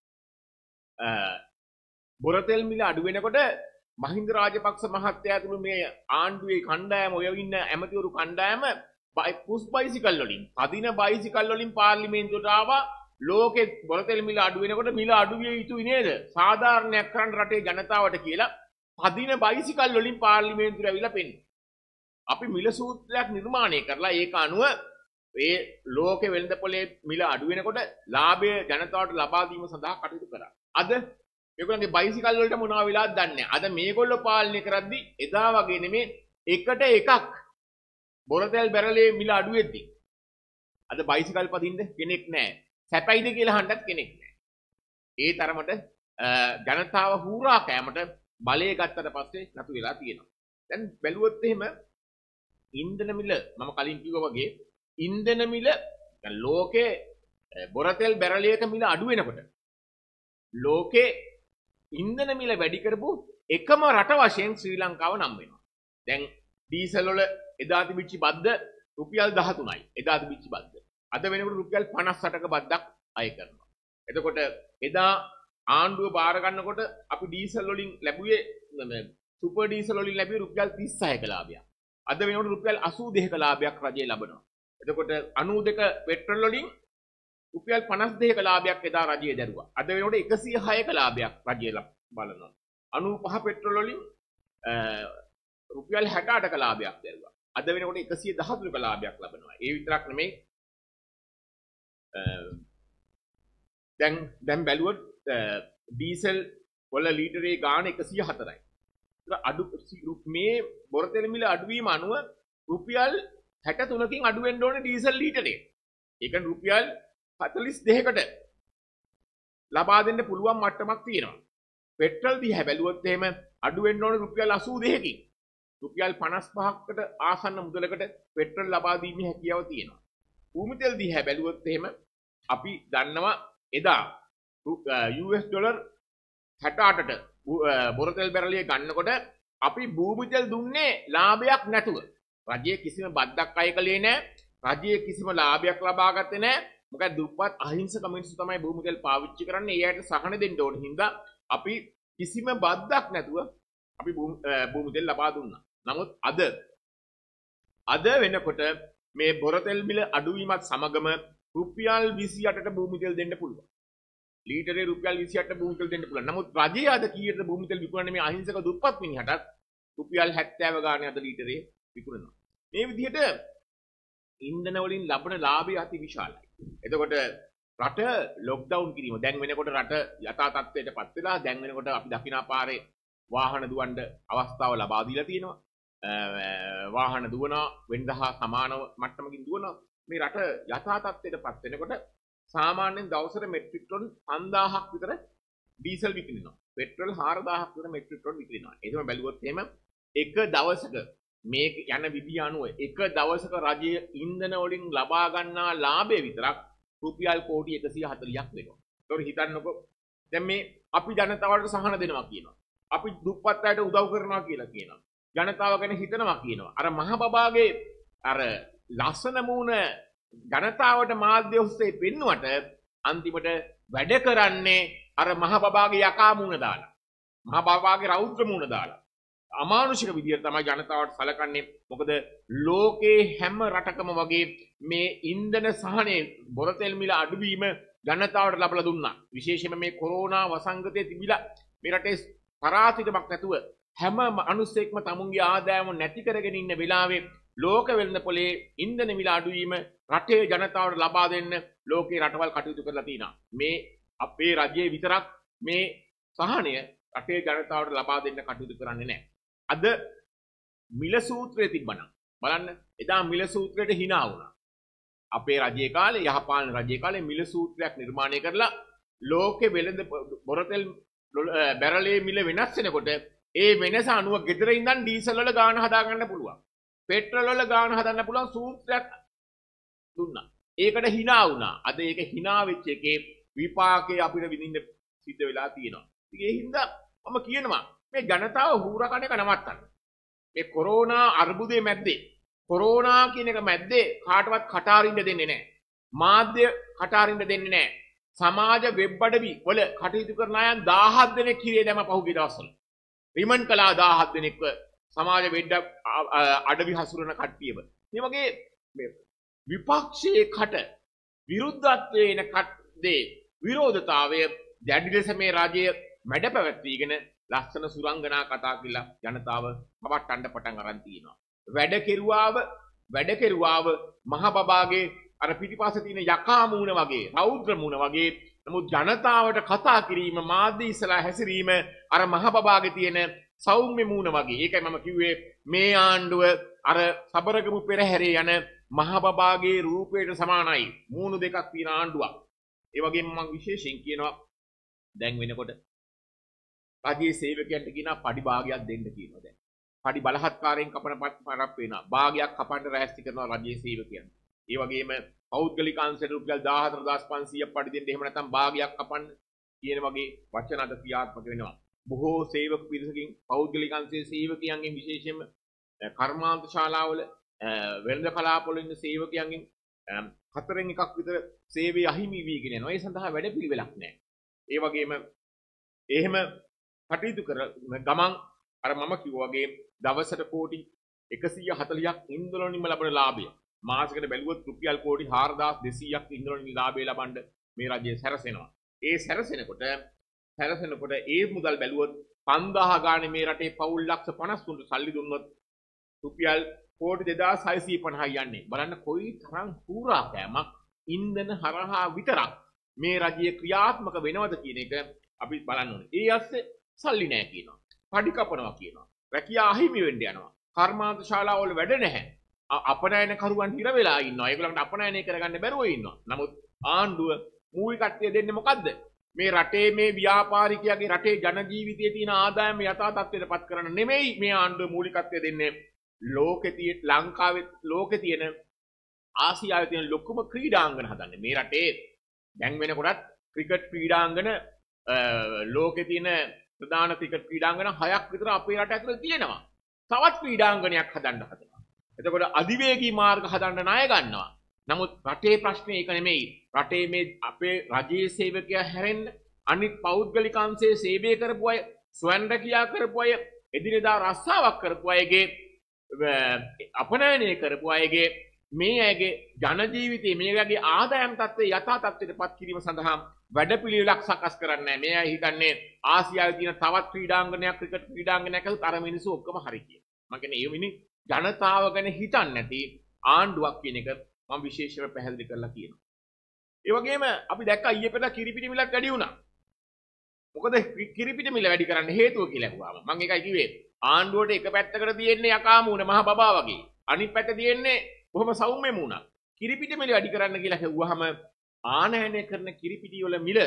බොරතෙල් මිල අඩු වෙනකොට මහින්ද රාජපක්ෂ මහත්තයා ඇතුළු මේ ආණ්ඩුවේ කණ්ඩායම ඔය ඉන්න ඇමතිවරු කණ්ඩායම පුස් බයිසිකල් වලින් පදින බයිසිකල් වලින් පාර්ලිමේන්තුවට ආවා. ලෝකෙ බොරතෙල් මිල අඩු වෙනකොට මිල අඩු විය යුතුයි නේද? සාධාරණයක් කරන්න රටේ ජනතාවට කියලා පදින බයිසිකල් වලින් පාර්ලිමේන්තුවට ඇවිල්ලා පෙන්නේ. අපි මිල සූත්‍රයක් නිර්මාණය කරලා ඒක අනුව ඒ ලෝකෙ වෙළඳ පොලේ මිල අඩු වෙනකොට ලාභය ජනතාවට ලබා දීම සඳහා කටයුතු කරා. අද මේගොල්ලන්ගේ බයිසිකල් වලට මොනවා වෙලාද දන්නේ නැහැ. අද මේගොල්ලෝ පාලනය කරද්දි එදා වගේ නෙමේ එකට එකක් බොරතෙල් බැරලේ මිල අඩු වෙද්දි. අද බයිසිකල් පදින්න කෙනෙක් නැහැ. සැපයිද කියලා අහන්නත් කෙනෙක් නැහැ. ඒ තරමට ජනතාව හූරා කෑමට බලය ගත්තට පස්සේ නතු වෙලා තියෙනවා. දැන් බැලුවොත් එහෙම ඉන්ධන මිල මම කලින් කිව්වා වගේ ඉන්ධන මිල ලෝකේ බොරතෙල් බැරලයක මිල අඩු වෙනකොට ලෝකේ ඉන්ධන මිල වැඩි කරපු එකම රට වශයෙන් ශ්‍රී ලංකාව නම් වෙනවා. දැන් ඩීසල් වල එදා තිබිච්ච බද්ද රුපියල් දහතුනයි. එදා තිබිච්ච බද්ද. අද වෙනකොට රුපියල් පනස් අටක බද්දක් අය කරනවා. එතකොට එදා ආණ්ඩුව බාර ගන්නකොට අපි ඩීසල් වලින් ලැබුවේ සුපර් ඩීසල් වලින් ලැබුවේ රුපියල් තිස් හයක ලාභයක්. අද වෙනකොට රුපියල් අසූ දෙකක ලාභයක් රජය ලබනවා. එතකොට අනූ දෙක පෙට්‍රල් වලින් රුපියල් පනස් දෙකක ලාභයක් එදා රජය දැරුවා. අද වෙනකොට එකසිය හයක ලාභයක් රජය බලනවා. අනූ පහ පෙට්‍රල් වලින් රුපියල් හැට අටක ලාභයක් දැරුවා. අද වෙනකොට එකසිය දහතුනක ලාභයක් ලබනවා. ඒ විතරක් නෙමෙයි දැන් දැන් බැලුවොත් ඩීසල් වල ලීටරේ ගාණ එකසිය හතරයි. ඒක අඩු මේ බොරතෙල් මිල අඩුවීම අනුව රුපියල් හැට තුනකින් අඩු වෙන්න ඕනේ ඩීසල් ලීටරේ. ඒක රුපියල් හතළිස් දෙකකට ලබා දෙන්න පුළුවන් මට්ටමක් තියෙනවා. පෙට්‍රල් දිහා බැලුවොත් එහෙම අඩු වෙන්න ඕනේ රුපියල් අසූ දෙකකින්. රුපියල් පනස් පහකට ආසන්න මුදලකට පෙට්‍රල් ලබා දීමේ හැකියාව තියෙනවා. භූමි තෙල් දිහා බැලුවොත් එහෙම අපි දන්නවා එදා යූ එස් ඩොලර් හැට අටට බොරතෙල් බැරලිය ගන්නකොට අපි භූමි තෙල් දුන්නේ ලාභයක් නැතුව. රජය කිසිම බද්දක් අය කළේ නැහැ. රජය කිසිම ලාභයක් ලබා ගත්තේ නැහැ. මොකද දුප්පත් අහිංසක මිනිස්සු තමයි භූමි තෙල් පාවිච්චි කරන්නේ. ඒ අයට සහන දෙන්න ඕන හින්දා අපි කිසිම බද්දක් නැතුව අපි භූමි තෙල් ලබා දුන්නා. නමුත් අද අද වෙනකොට මේ බොරතෙල් මිල අඩුවීමත් සමගම රුපියල් විසි අටට භූමි තෙල් දෙන්න පුළුවන්. ලීටරේ රුපියල් විසි අටට භූමි තෙල් දෙන්න පුළුවන්. නමුත් රජය අද කීයටද භූමි තෙල් විකුණන්නේ මේ අහිංසක දුප්පත් මිනිහටත් රුපියල් හැත්තෑව ගානේ අද ලීටරේ විකුණනවා. මේ විදිහට ඉන්ධන වලින් ලබන ලාභය අති විශාලයි. එතකොට රට ලොක්ඩවුන් කිරීම දැන් වෙනකොට රට යථා තත්ත්වයට පත් වෙලා දැන් වෙනකොට අපි දකිනා පාරේ වාහන දුවන්න අවස්ථාව ලබා දීලා තියෙනවා. වාහන දුවනවා වෙනදා සමානව මට්ටමකින් දුවනවා. මේ රට යථා තත්ත්වයට පත් වෙනකොට සාමාන්‍යයෙන් දවසට මෙට්‍රික් ටොන් පන්දාහක් විතර ඩීසල් විකිනෙනවා. පෙට්‍රල් හාරදාහක් විතර මෙට්‍රික් ටොන් විකිනෙනවා. ඒ තමයි බැලුවොත් එහෙම එක දවසක මේ යන විදිය අනුව එක දවසක රජය ඉන්ධන වලින් ලබා ගන්නා ලාභය විතරක් රුපියල් කෝටි එකසිය හතළිහක් වෙනවා. ඒතකොට හිතන්නකෝ දැන් මේ අපි ජනතාවට සහන දෙනවා කියනවා. අපි දුප්පත් අයට උදව් කරනවා කියලා කියනවා. ජනතාව ගැන හිතනවා කියනවා. අර මහ බබාගේ අර ලස්සන මූණ ජනතාවට මාධ්‍ය ඔස්සේ පෙන්නුවට අන්තිමට වැඩ කරන්නේ අර මහ බබාගේ යකා මූණ දාලා මහ බබාගේ රෞද්‍ර මූණ දාලා අමානුෂික විදියට තමයි ජනතාවට සලකන්නේ. මොකද ලෝකේ හැම රටකම වගේ මේ ඉන්ධන සහනේ බොරතෙල් මිල අඩුවීම ජනතාවට ලබලා දුන්නා. විශේෂයෙන්ම මේ කොරෝනා වසංගතයේ තිබිලා මේ රටේ තරාතිරමක් නැතුව හැම මිනිස්සෙක්ම තමුන්ගේ ආදායම නැති කරගෙන ඉන්න වෙලාවේ ලෝක වෙළඳපොලේ ඉන්ධන මිල අඩුවීම රටේ ජනතාවට ලබා දෙන්න ලෝකේ රටවල් කටයුතු කරලා තිනවා. මේ අපේ රජයේ විතරක් මේ සහනය රටේ ජනතාවට ලබා දෙන්න කටයුතු කරන්නේ නැහැ. අද මිල සූත්‍රය තිබ්බනම් බලන්න එදා මිල සූත්‍රයට hina වුණා. අපේ රජයේ කාලේ යහපාලන රජයේ කාලේ මිල සූත්‍රයක් නිර්මාණය කරලා ලෝකෙ වෙළඳ බොරතෙල් බැරලේ මිල වෙනස් වෙනකොට ඒ වෙනස අනුව ගෙදර ඉඳන් ඩීසල් වල ගාණ හදා ගන්න පුළුවන්. පෙට්‍රල් වල ගාණ හදන්න පුළුවන් සූත්‍රයක් දුන්නා. ඒකට hina වුණා. අද ඒක hina වෙච්ච එකේ විපාකේ අපිට විඳින්න සිද්ධ වෙලා තියෙනවා. ඉතින් ඒ හින්දා මම කියනවා මේ ජනතාව හූරා කණ එක නවත්තන්න. මේ කොරෝනා අර්බුදයේ මැද්දේ කොරෝනා කියන එක මැද්දේ කාටවත් කටාරින්න දෙන්නේ නැහැ. මාධ්‍ය කටාරින්න දෙන්නේ නැහැ. සමාජ වෙබ් අඩවි වල කටයුතු කරන අයන් දහහක් දෙනෙක් කිරියේ දැම පහුගිය දවස්වල. රිමන්ඩ් කළා දහහක් දෙනෙක්ව සමාජ වෙබ් අඩවි හසුරන කට්ටියව. මේ වගේ මේ විපක්ෂයේ කට විරුද්ධත්වයේ එන කට්දේ විරෝධතාවය දැඩි ලෙස මේ රාජ්‍ය මැඩ පැවැත්වීගෙන ලස්සන සුරංගනා කතා කියලා ජනතාව පවට්ටන්න පටන් අරන් තියෙනවා. වැඩ කෙරුවාව වැඩ කෙරුවාව මහ බබාගේ අර පිටිපස්සේ තියෙන යකා මූණ වගේ රෞද්‍ර මූණ වගේ නමුත් ජනතාවට කතා කිරීම මාධ්‍ය ඉස්සලා හැසිරීම අර මහ බබාගේ තියෙන සෞම්‍ය මූණ වගේ. ඒකයි මම කිව්වේ මේ ආණ්ඩුව අර සබරගමු පෙරහැරේ යන මහ බබාගේ රූපයට සමානයි. මූණු දෙකක් තියෙන ආණ්ඩුවක්. ඒ වගේම මම විශේෂයෙන් කියනවා දැන් වෙනකොට රජයේ සේවකයන්ට කියනවා පඩි භාගයක් දෙන්න කියනවා දැන්. පඩි බලහත්කාරයෙන් කපන පරක් වෙනවා. භාගයක් කපන්න රැස්ති කරනවා රජයේ සේවකයන්. ඒ වගේම පෞද්ගලික අංශයට රුපියල් දාහතර හදාස් පන්සීයක් පඩි දෙන්න. එහෙම නැත්නම් භාගයක් කපන්න කියන වගේ වචන අද ක්‍රියාත්මක වෙනවා. බොහෝ සේවක පිරිසකින් පෞද්ගලික අංශයේ සේවකයන්ගෙන් විශේෂයෙන්ම කර්මාන්ත ශාලාවල වෙළඳ කලාපවල ඉන්න සේවකයන්ගෙන් හතරෙන් එකක් විතර සේවය අහිමි වීගෙන යනවා. ඒ සඳහා වැඩපිළිවෙලක් නැහැ. ඒ වගේම එහෙම කටයුතු කර ගමන් අර මම කිව්වා වගේ දවසට කෝටි එකසිය හතළියක් ඉන්ද්‍රවලින්ම ලබන ලාභය මාසෙකට බැලුවොත් රුපියල් කෝටි හාරදාස් දෙසීයක් ඉන්ද්‍රවලින් ලාභය ලබන්න මේ රජය සැරසෙනවා. ඒ සැරසෙනකොට සැරසෙනකොට ඒ මුදල් බැලුවොත් පන්දාහ ගානේ මේ රටේ පවුල් ලක්ෂ පනස් තුනට සල්ලි දුන්නොත් රුපියල් කෝටි දෙදාස් හයසිය පනහයි යන්නේ. බලන්න කොයි තරම් හුරා කෑමක් ඉන්ධන හරහා විතරක් මේ රජය ක්‍රියාත්මක වෙනවද කියන එක අපි බලන්න ඕනේ. ඒ ඇස්සේ සල්ලි නැහැ කියනවා. පඩි කපනවා කියනවා. රැකියා අහිමි වෙන්න යනවා. කර්මාන්ත ශාලාවල වැඩ නැහැ. අපනයන කරුවන් හිර වෙලා ඉන්නවා. ඒගොල්ලන්ට අපනයනය කරගන්න බැරුව ඉන්නවා. නමුත් ආණ්ඩුව මූලික කට්ටිය දෙන්නේ මොකද්ද? මේ රටේ මේ ව්‍යාපාරිකයාගේ රටේ ජන ජීවිතයේ තියෙන ආදායම යථා තත්ත්වයට පත් කරන්න නෙමෙයි මේ ආණ්ඩුව මූලිකත්වය දෙන්නේ. ලෝකේ තියෙන ලංකාවේ ලෝකේ තියෙන ආසියාවේ තියෙන ලොකුම ක්‍රීඩාංගන හදන්නේ. මේ රටේ දැන් වෙනකොටත් ක්‍රිකට් ක්‍රීඩාංගන ලෝකේ තියෙන ප්‍රධාන ක්‍රිකට් ක්‍රීඩාංගන හයක් විතර අපේ රට ඇතුළේ තියෙනවා. තවත් ක්‍රීඩාංගනයක් හදන්න හදනවා. එතකොට අධිවේගී මාර්ග හදන්න ණය ගන්නවා. නමුත් රටේ ප්‍රශ්නේ ඒක නෙමෙයි. රටේ මේ අපේ රජයේ සේවකයා හැරෙන්න අනිත් පෞද්ගලික අංශයේ සේවය කරපු අය, ස්වයං රැකියා කරපු අය, එදිනෙදා රස්සාවක් කරපු අයගේ අපනයනය කරපු අයගේ මේ අයගේ ජන ජීවිතයේ මේ වගේ ආදායම් තත්ත්වයේ යථා තත්ත්වයට පත් කිරීම සඳහා වැඩපිළිවෙලක් සකස් කරන්නේ නැහැ. මේ අය හිතන්නේ ආසියාවේ තියෙන තවත් ක්‍රීඩාංගනයක් ක්‍රිකට් ක්‍රීඩාංගනයක් අතට අර මිනිස්සු ඔක්කොම හරි කියන. මම කියන්නේ ඒ මිනිස් ජනතාව ගැන හිතන්නේ නැති ආණ්ඩුවක් කියන එක මම විශේෂයෙන්ම පැහැදිලි කරලා කියනවා. ඒ වගේම අපි දැක්කා ඊයේ පෙරේද කිරිපිටි මිලක් වැඩි වුණා. මොකද කිරිපිටි මිල වැඩි කරන්න හේතුව කියලා අහුවාම මම ඒකයි කිව්වේ ආණ්ඩුවට එක පැත්තකට තියෙන්නේ යකා මූණ මහ බබා වගේ. අනිත් පැත්ත තියෙන්නේ බොහොම සෞම්‍ය මූණක්. කිරිපිටි මිල වැඩි කරන්න කියලා කිව්වහම ආනයනය කරන කිරිපිටි වල මිල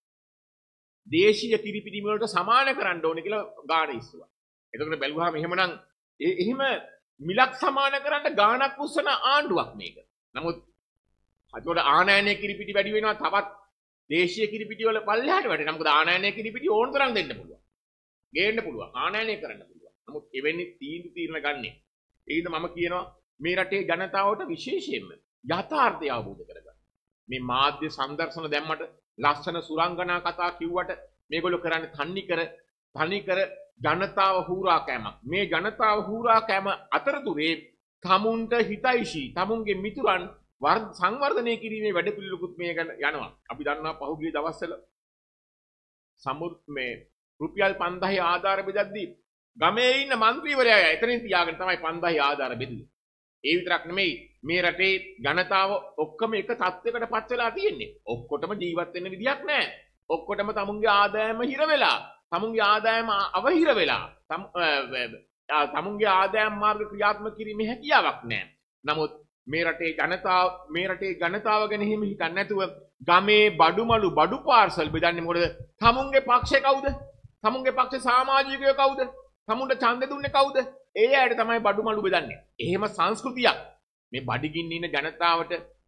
දේශීය කිරිපිටි මිල වලට සමාන කරන්න ඕනේ කියලා ගාණ ඉස්සුවා. එතකොට බැලුවාම එහෙමනම් එහෙම මිලක් සමාන කරන්න ගාණක් උස්සන ආණ්ඩුවක් මේක. නමුත් අතකොට ආනයනය කිරිපිටි වැඩි වෙනවා තවත් දේශීය කිරිපිටි වල පල්ලෙහාට වැටෙනවා. මොකද ආනයනය කිරිපිටි ඕන තරම් දෙන්න පුළුවන්. ගේන්න පුළුවන්. ආනයනය කරන්න පුළුවන්. නමුත් එවැනි තීන්දුව తీරන ගන්නේ. ඒකද මම කියනවා මේ රටේ ජනතාවට විශේෂයෙන්ම යථාර්ථය අවබෝධ කරගන්න. මේ මාධ්‍ය සංදර්ශන දැම්මට ලස්සන සුරංගනා කතා කිව්වට මේගොල්ලෝ කරන්නේ තන්නේ කර තනි කර ජනතාව හූරා කෑමක්. මේ ජනතාව හූරා කෑම අතරතුරේ තමුන්ට හිතයිෂී තමුන්ගේ මිතුරන් සංවර්ධනය කිරීමේ වැඩපිළිවෙලකුත් මේ යනවා. අපි දන්නවා පහුගිය දවස්වල සමුත් මේ රුපියල් පන්දාහේ ආධාර බෙදද්දී ගමේ ඉන්න മന്ത്രിවරයා එතනින් තියාගෙන තමයි පන්දාහේ ආධාර බෙදුවේ. ඒ විතරක් නෙමෙයි මේ රටේ ජනතාව ඔක්කොම එක තත්යකට පත් වෙලා තියෙන්නේ. ඔක්කොටම ජීවත් වෙන්න විදියක් නැහැ. ඔක්කොටම තමුන්ගේ ආදායම හිර වෙලා, තමුන්ගේ ආදායම අවහිර වෙලා, තමුන්ගේ ආදායම් මාර්ග ක්‍රියාත්මක කිරීමේ හැකියාවක් නැහැ. නමුත් මේ රටේ ජනතාව මේ රටේ ජනතාව ගැන හිම හිතන්නේ නැතුව ගමේ බඩුමලු බඩු පාර්සල් බෙදන්නේ මොකද? තමුන්ගේ පක්ෂේ කවුද? තමුන්ගේ පක්ෂේ සමාජිකයෝ කවුද? තමුන්ට ඡන්දෙ දුන්නේ කවුද? ඒ අයට තමයි බඩුමලු බෙදන්නේ. එහෙම සංස්කෘතියක් මේ බඩගින්න ඉන්න ජනතාවට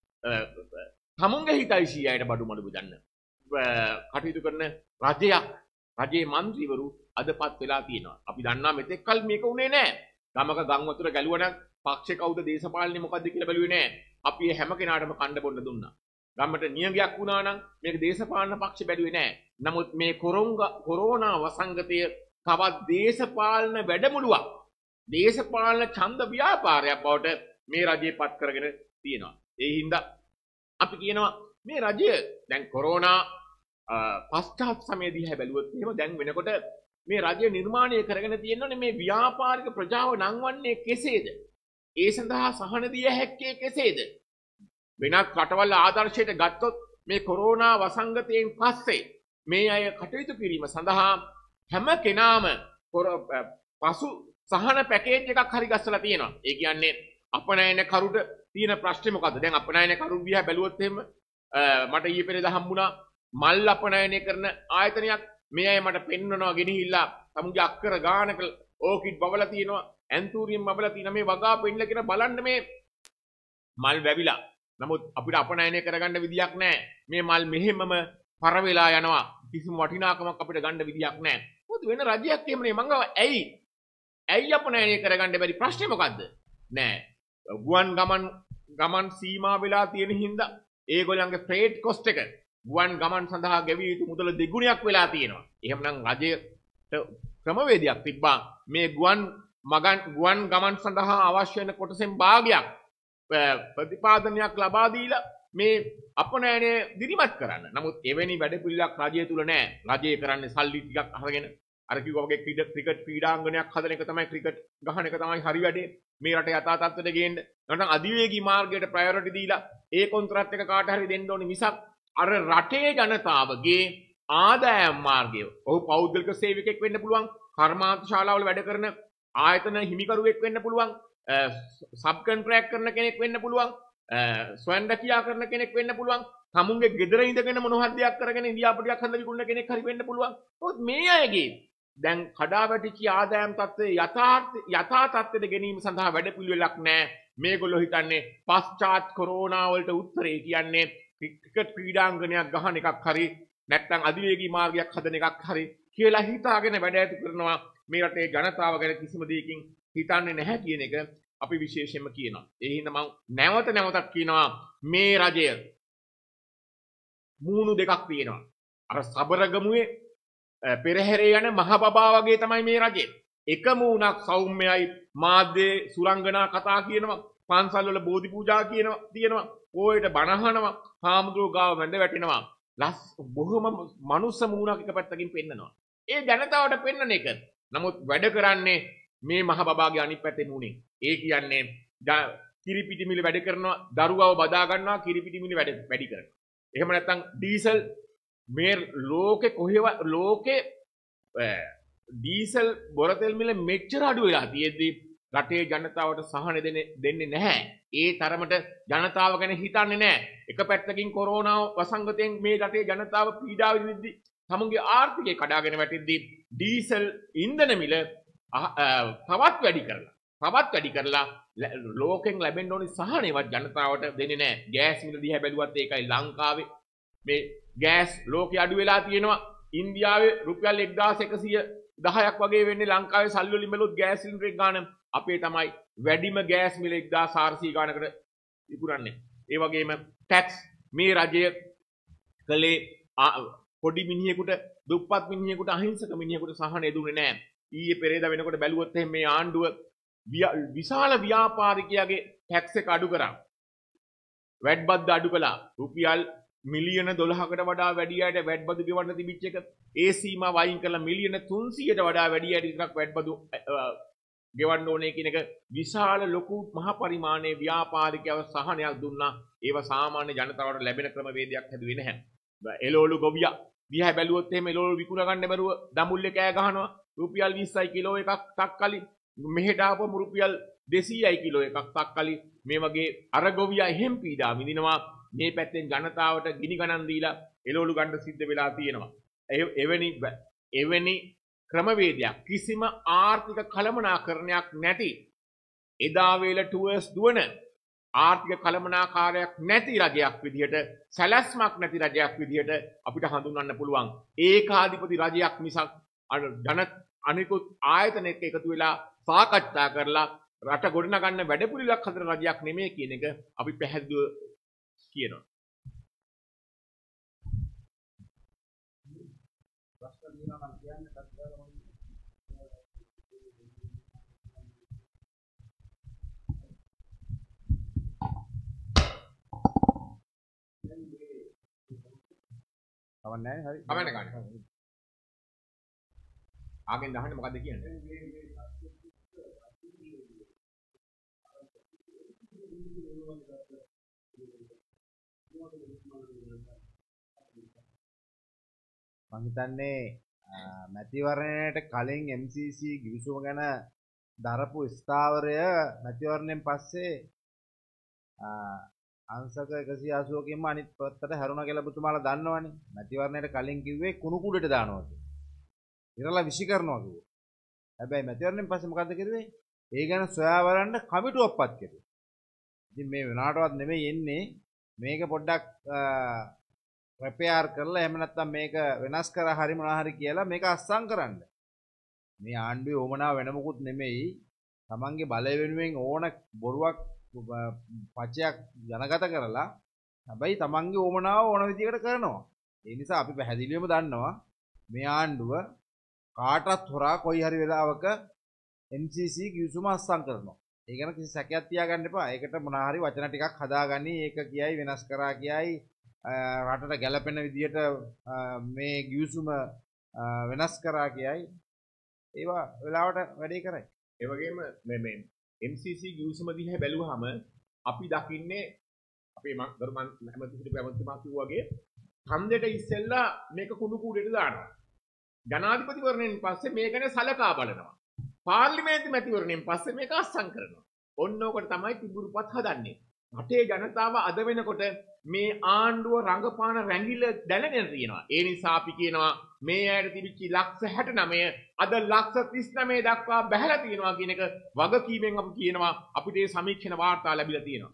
තමුන්ගේ හිතයිෂී අයට බඩුමලු බෙදන්න කටයුතු කරන රජයක් රජයේ മന്ത്രിවරු අදපත් වෙලා තියෙනවා. අපි දන්නා මෙතෙක් කල් මේක උනේ නැහැ. ගමක ගම් වතුර ගැලුවා නම් පක්ෂේ කවුද දේශපාලනේ මොකද්ද කියලා බැලුවේ නැහැ. අපි හැම කෙනාටම කණ්ඩ බොන්න දුන්නා. ගමට නියඟයක් වුණා නම් මේක දේශපාලන පක්ෂ බැලුවේ නැහැ. නමුත් මේ කොරෝනා වසංගතය තවත් දේශපාලන වැඩමුළුවක් දේශපාලන ඡන්ද ව්‍යාපාරයක් බවට මේ රජය පත් කරගෙන තියෙනවා. ඒ හින්දා අපි කියනවා මේ රජය දැන් කොරෝනා පශ්චාත් සමය දිහා බැලුවොත් එහෙම දැන් වෙනකොට මේ රජය නිර්මාණය කරගෙන තියෙනනේ මේ ව්‍යාපාරික ප්‍රජාව නංවන්නේ කෙසේද? ඒ සඳහා සහන දිය හැක්කේ කෙසේද? වෙනත් රටවල් ආදර්ශයට ගත්තොත් මේ කොරෝනා වසංගතයෙන් පස්සේ මේ අය කටයුතු කිරීම සඳහා හැම කෙනාම පසු සහන පැකේජ් එකක් හරි ගස්සලා තියෙනවා. ඒ කියන්නේ අපනයන කරුට තියෙන ප්‍රශ්නේ මොකද්ද? දැන් අපනයන කරු දිහා බැලුවොත් එහෙම මට ඊයේ පෙරේදා හම්බුණා මල් අපනයනය කරන ආයතනයක්. මේ අය මට පෙන්වනවා ගෙනහිල්ලා තමුගේ අක්කර ගානක ඕකිඩ් බබලා තියෙනවා, ඇන්තූරියම් බබලා තියෙනවා. මේ වගා පෙන්නල කියලා බලන්න මේ මල් වැවිලා. නමුත් අපිට අපනයනය කරගන්න විදියක් නැහැ. මේ මල් මෙහෙමම පර වෙලා යනවා. කිසිම වටිනාකමක් අපිට ගන්න විදියක් නැහැ. මොකද වෙන රජයක් එහෙම නේ. මං ඇයි ඇයි අපනයනය කරගන්න බැරි? ප්‍රශ්නේ මොකද්ද? නෑ. ගුවන් ගමන් ගමන් සීමා වෙලා තියෙන හින්දා ඒගොල්ලන්ගේ ෆ්‍රේට් කොස්ට් එක ගුවන් ගමන් සඳහා ගෙවිය යුතු මුදල දෙගුණයක් වෙලා තියෙනවා. එහෙමනම් රජයට ක්‍රමවේදයක් තිබ්බා මේ ගුවන් මගන් ගුවන් ගමන් සඳහා අවශ්‍ය වෙන කොටසෙන් භාගයක් ප්‍රතිපාදනයක් ලබා දීලා මේ අපනයනය දිරිමත් කරන්න. නමුත් එවැනි වැඩපිළිවෙලක් රජය තුල නැහැ. රජය කරන්නේ සල්ලි ටිකක් අරගෙන අර කිව්වා වගේ ක්‍රිකට් ක්‍රීඩාංගණයක් හදන එක තමයි, ක්‍රිකට් ගහන එක තමයි හරි වැඩේ. මේ රට යථා තත්ත්වයට ගේන්න. නැත්නම් අධිවේගී මාර්ගයට ප්‍රයොරිටි දීලා ඒ කොන්ත්‍රාත් එක කාට හරි දෙන්න ඕනේ මිසක් අර රටේ ජනතාවගේ ආදායම් මාර්ගය. ඔහු පෞද්ගලික සේවකයෙක් වෙන්න පුළුවන්, කර්මාන්ත ශාලාවල වැඩ කරන ආයතන හිමිකරුවෙක් වෙන්න පුළුවන්, සබ් කොන්ට්‍රැක්ට් කරන කෙනෙක් වෙන්න පුළුවන්, ස්වයං රැකියා කරන කෙනෙක් වෙන්න පුළුවන්, තමුන්ගේ ගෙදර ඉඳගෙන මොන හරි දෙයක් කරගෙන ඉන්දියාපටියක් හදලා විකුණන කෙනෙක් හරි වෙන්න පුළුවන්. මොකද මේ අයගේ දැන් කඩාවැටිච්ච ආදායම් තත්ත්වයේ යථාර්ථ යථා තත්ත්වයට ගැනීම සඳහා වැඩපිළිවෙලක් නැහැ. මේගොල්ලෝ හිතන්නේ පශ්චාත් කොරෝනා වලට උත්තරේ කියන්නේ ක්‍රිකට් ක්‍රීඩාංගණයක් ගහන එකක් හරි නැත්නම් අධිවේගී මාර්ගයක් හදන එකක් හරි කියලා හිතාගෙන වැඩ ඇති කරනවා. මේ රටේ ජනතාව ගැන කිසිම දෙයකින් හිතන්නේ නැහැ කියන එක අපි විශේෂයෙන්ම කියනවා. ඒ හින්දා මම නැවත නැවතත් කියනවා මේ රජය මූණු දෙකක් තියෙනවා. අර සබරගමුවේ පෙරහැරේ යන මහ බබා වගේ තමයි මේ රජය. එක මූණක් සෞම්‍යයි, මාධ්‍යේ සුරංගනා කතා කියනවා, පන්සල් වල බෝධි පූජා කියනවා තියෙනවා, පොයට බණහනවා, හාමුදුරුවෝ ගාව වැඳ වැටෙනවා. ලස් බොහොම මනුස්ස මූණක් එක පැත්තකින් පෙන්නනවා. ඒ ජනතාවට පෙන්නන එක. නමුත් වැඩ කරන්නේ මේ මහ බබාගේ අනිත් පැත්තේ මූණෙන්. ඒ කියන්නේ කිරිපිටි මිල වැඩ කරනවා, දරුවව බදා ගන්නවා, කිරිපිටි මිල වැඩ වැඩි කරනවා. එහෙම නැත්නම් ඩීසල් මේ ලෝකේ කොහෙව ලෝකේ ඩීසල් බොරතෙල් මිල මෙච්චර අඩු වෙලා තියෙද්දි රටේ ජනතාවට සහන දෙන්නේ නැහැ. ඒ තරමට ජනතාව ගැන හිතන්නේ නැහැ. එක පැත්තකින් කොරෝනා වසංගතයෙන් මේ රටේ ජනතාව පීඩා විඳිද්දි තමුන්ගේ ආර්ථිකය කඩාගෙන වැටෙද්දි ඩීසල් ඉන්ධන මිල තවත් වැඩි කරලා තවත් වැඩි කරලා ලෝකෙන් ලැබෙන්න ඕනි සහනේවත් ජනතාවට දෙන්නේ නැහැ. ගෑස් මිල දිහා බැලුවත් ඒකයි ලංකාවේ මේ ගෑස් ලෝකෙ අඩු වෙලා තියෙනවා. ඉන්දියාවේ රුපියල් එක්දාස් එකසිය දහයක් වගේ වෙන්නේ ලංකාවේ සල්ලි වලින් බැලුවොත් ගෑස් සිලින්ඩර් එක ගාන අපේ තමයි වැඩිම ගෑස් මිල එක්දාස් හාරසිය ගානකට විකුණන්නේ. ඒ වගේම ටැක්ස් මේ රජය කළේ පොඩි මිනිහෙකුට දුප්පත් මිනිහෙකුට අහිංසක මිනිහෙකුට සහනය දුන්නේ නැහැ. ඊයේ පෙරේදා වෙනකොට බැලුවොත් එහෙනම් මේ ආණ්ඩුව විශාල ව්‍යාපාරිකයාගේ ටැක්ස් එක අඩු කරා. වැට් බද්ද අඩු කළා. රුපියල් මිලියන දොළහකට වඩා වැඩි අයට වැට් බදු ගෙවන්න තිබිච්ච එක ඒ සීමා වයින් කරලා මිලියන තුන්සීයට වඩා වැඩි අයට විතරක් වැට් බදු ගෙවන්න ඕනේ කියන එක විශාල ලොකු මහ පරිමාණයේ ව්‍යාපාරිකයව සහනයක් දුන්නා. ඒව සාමාන්‍ය ජනතාවට ලැබෙන ක්‍රමවේදයක් හැදුවේ නැහැ. එළවලු ගොවියා දිහා බැලුවොත් එහෙම එළවලු විකුණ ගන්න බැරුව දඹුල්ලේ කෑ ගහනවා. රුපියල් විස්සයි කිලෝ එකක් තක්කලි. මෙහෙට ආපම රුපියල් දෙසීයයි කිලෝ එකක් තක්කලි. මේ වගේ අර ගොවියා එහෙම් පීඩා විඳිනවා. මේ පැත්තෙන් ජනතාවට ගිනි ගණන් දීලා එළවලු ගන්න සිද්ධ වෙලා තියෙනවා. එවැනි එවැනි ක්‍රමවේදයක් කිසිම ආර්ථික කළමනාකරණයක් නැති එදා වේල ටුවර්ස් දුවන ආර්ථික කළමනාකාරයක් නැති රජයක් විදිහට සැලැස්මක් නැති රජයක් විදිහට අපිට හඳුන්වන්න පුළුවන්. ඒකාධිපති රජයක් මිසක් ජන අනිකුත් ආයතන එක්ක එකතු වෙලා සාකච්ඡා කරලා රට ගොඩනගන්න වැඩපිළිවෙලක් හදන රජයක් නෙමෙයි කියන එක අපි පැහැදිලිව කියනවා. කවන්නේ හරි. කවන්නේ ගන්න. ආගෙන් දහන්නේ මොකද්ද කියන්නේ? මම හිතන්නේ මැතිවරණයට කලින් එම් සී සී ගිවිසුම ගැන දරපු ස්ථාවරය මැතිවරණයෙන් පස්සේ අංශක එකසිය අසූවකින්ම අනිත් පැත්තට හැරුණා කියලා ඔබතුමාලා දන්නවනේ. මැතිවරණයට කලින් කිව්වේ කුණු කුඩට දානවා කියලා. ඉරලා විසි කරනවා කිව්වා. හැබැයි මැතිවරණයෙන් පස්සේ මොකද්ද කිව්වේ? ඒ ගැන සොයා බලන්න කමිටුවක්පත් කෙරුවා. ඉතින් මේ වෙනාටවත් නෙමෙයි එන්නේ මේක පොඩ්ඩක් රිපෙයාර් කරලා එහෙම නැත්නම් මේක වෙනස් කරලා හරි මොනවා හරි කියලා මේක අස්සම් කරන්න. මේ ආණ්ඩුවේ ඕමනාව වෙන මොකුත් නෙමෙයි. තමන්ගේ බලය වෙනුවෙන් ඕන බොරුවක් පචයක් ජනගත කරලා හැබැයි තමන්ගේ ඕමනාව ඕන විදිහකට කරනවා. ඒ නිසා අපි පැහැදිලිවම දන්නවා මේ ආණ්ඩුව කාටවත් හොරා කොයි හරි වෙලාවක එම් සී සී ගිවිසුම අස්සම් කරනවා. ඒ ගැන කිසි සැකයක් තියාගන්න එපා. ඒකට මොනවා හරි වචන ටිකක් හදාගනි. ඒක කියයි වෙනස් කරා කියයි රටට ගැළපෙන විදිහට මේ ගිවිසුම වෙනස් කරා කියයි. ඒවා වෙලාවට වැඩේ කරයි. ඒ වගේම මේ මේ එම් සී සී ගිවිසුම දිහා බැලුවාම අපි දකින්නේ අපේ ගරුමන් ඇමතිසිරි ඇමතිතුමා කිව්වා වගේ හන්දෙට ඉස්සෙල්ලා මේක කුණු කූඩේට දානවා. ජනාධිපතිවරණයෙන් පස්සේ මේක ගැන සලකා බලනවා. පාර්ලිමේන්තු මැතිවරණයෙන් පස්සේ මේක අස්සම් කරනවා. ඔන්න ඕකට තමයි තිබුරුපත් හදන්නේ. රටේ ජනතාව අද වෙනකොට මේ ආණ්ඩුව රංගපාන රැඟිල්ල දැනගෙන තියෙනවා. ඒ නිසා අපි කියනවා මේ ඇයට තිබිච්ච ලක්ෂ හැට නවය අද ලක්ෂ තිස් නවය දක්වා බැහැලා තියෙනවා කියන එක වගකීමෙන් අපි කියනවා අපිට මේ සමීක්ෂණ වාර්තා ලැබිලා තියෙනවා.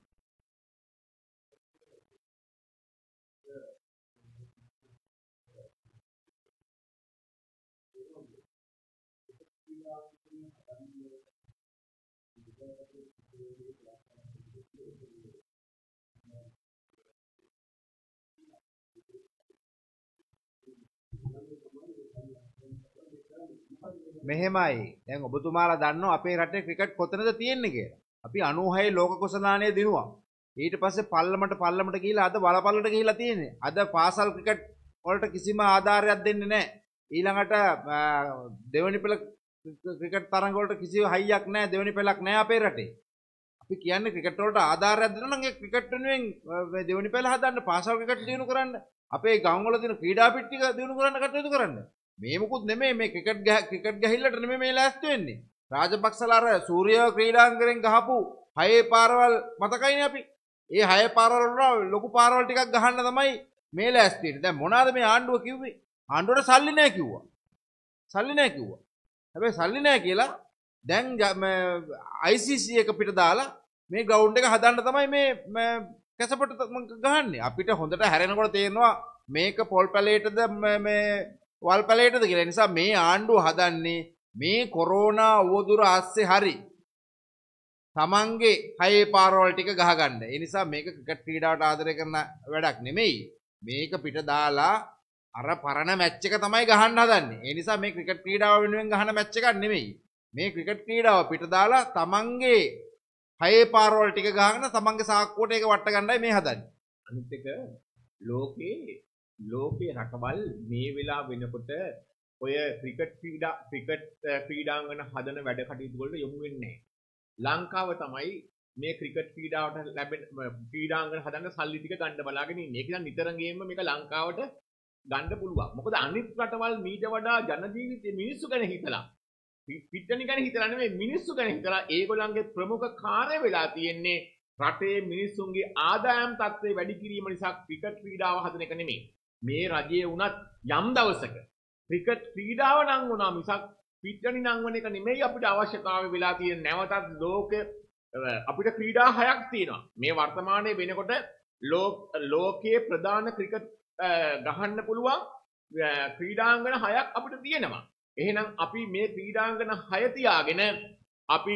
මෙහෙමයි. දැන් ඔබතුමාලා දන්නවා අපේ රටේ ක්‍රිකට් කොතනද තියෙන්නේ කියලා. අපි අනූහය ලෝක කුසලානය දිනුවා. ඊට පස්සේ පල්ලමට පල්ලමට ගිහිලා අද වලපල්ලට ගිහිලා තියෙන්නේ. අද පාසල් ක්‍රිකට් වලට කිසිම ආධාරයක් දෙන්නේ නැහැ. ඊළඟට දෙවනි පෙළ ක්‍රිකට් තරඟ වලට කිසි හයියක් නැහැ. දෙවනි පෙළක් නැහැ අපේ රටේ. අපි කියන්නේ ක්‍රිකට් වලට ආධාරයක් දෙනවා නම් ඒ ක්‍රිකට් වෙනුවෙන් දෙවනි පෙළ හදන්න, පාසල් ක්‍රිකට් දිනු කරන්න, අපේ ගම් වල තියෙන ක්‍රීඩා පිටි දිනු කරන්න කටයුතු කරන්න. මේ මොකුත් නෙමෙයි මේ ක්‍රිකට් ක්‍රිකට් ගහිල්ලට නෙමෙයි මේ ලෑස්ති වෙන්නේ. රාජපක්ෂලා අර සූර්ය ක්‍රීඩාංගණයෙන් ගහපු හයේ පාරවල් මතකයිනේ අපි. ඒ හයේ පාරවල් වල ලොකු පාරවල් ටිකක් ගහන්න තමයි මේ ලෑස්ති වෙන්නේ. දැන් මොනවාද මේ ආණ්ඩුව කිව්වේ? ආණ්ඩුවට සල්ලි නැහැ කිව්වා. සල්ලි නැහැ කිව්වා. හැබැයි සල්ලි නැහැ කියලා දැන් ආයි සී සී එක පිට දාලා මේ ග්‍රවුන්ඩ් එක හදන්න තමයි මේ කැසපොට ගහන්නේ. අපිට හොඳට හැරෙනකොට තේරෙනවා මේක පොල් පැලේටද මේ වල් පැලේටද කියලා. නිසා මේ ආණ්ඩුව හදන්නේ මේ කොරෝනා උවදුර ආස්සේ හරි තමන්ගේ හයේ පාරවල් ටික ගහගන්න. ඒ නිසා මේක ක්‍රිකට් ක්‍රීඩාවට ආදරය කරන වැඩක් නෙමෙයි. මේක පිට දාලා අර පරණ මැච් එක තමයි ගහන්න හදන්නේ. ඒ නිසා මේ ක්‍රිකට් ක්‍රීඩාව වෙනුවෙන් ගහන මැච් එකක් නෙමෙයි. මේ ක්‍රිකට් ක්‍රීඩාව පිට දාලා තමන්ගේ හයේ පාරවල් ටික ගහගෙන තමන්ගේ සාක්කුවට ඒක වට ගන්නයි මේ හදන්නේ. අනිත් එක ලෝකේ ලෝකේ රටවල් මේ වෙලාව වෙනකොට ඔය ක්‍රිකට් ක්‍රීඩා ක්‍රිකට් ක්‍රීඩාංගන හදන වැඩ කටයුතු වලට යොමු වෙන්නේ නැහැ. ලංකාව තමයි මේ ක්‍රිකට් ක්‍රීඩාවට ලැබෙන ක්‍රීඩාංගන හදන්න සල්ලි ටික ගන්න බලාගෙන ඉන්නේ. ඒක නම් නිතරම මේක ලංකාවට ගන්න පුළුවන්. මොකද අනිත් රටවල් මීට වඩා ජන ජීවිතේ මිනිස්සු ගැන හිතලා පිටණි ගැන හිතලා නෙමෙයි මිනිස්සු ගැන හිතලා ඒගොල්ලන්ගේ ප්‍රමුඛ කාර්ය වෙලා තියෙන්නේ රටේ මිනිස්සුන්ගේ ආදායම් තත්ත්වය වැඩි කිරීම නිසා ක්‍රිකට් ක්‍රීඩාව හදන එක නෙමෙයි. මේ රජයේ වුණත් යම් දවසක ක්‍රිකට් ක්‍රීඩාව නම් වුණා මිසක් පිටණි නම් වන එක නෙමෙයි අපිට අවශ්‍යතාවය වෙලා තියෙන. නැවතත් ලෝක අපිට ක්‍රීඩා හයක් තියෙනවා. මේ වර්තමානයේ වෙනකොට ලෝකයේ ප්‍රධාන ක්‍රිකට් ගහන්න පුළුවන් ක්‍රීඩාංගන හයක් අපිට තියෙනවා. එහෙනම් අපි මේ ක්‍රීඩාංගන හය තියාගෙන අපි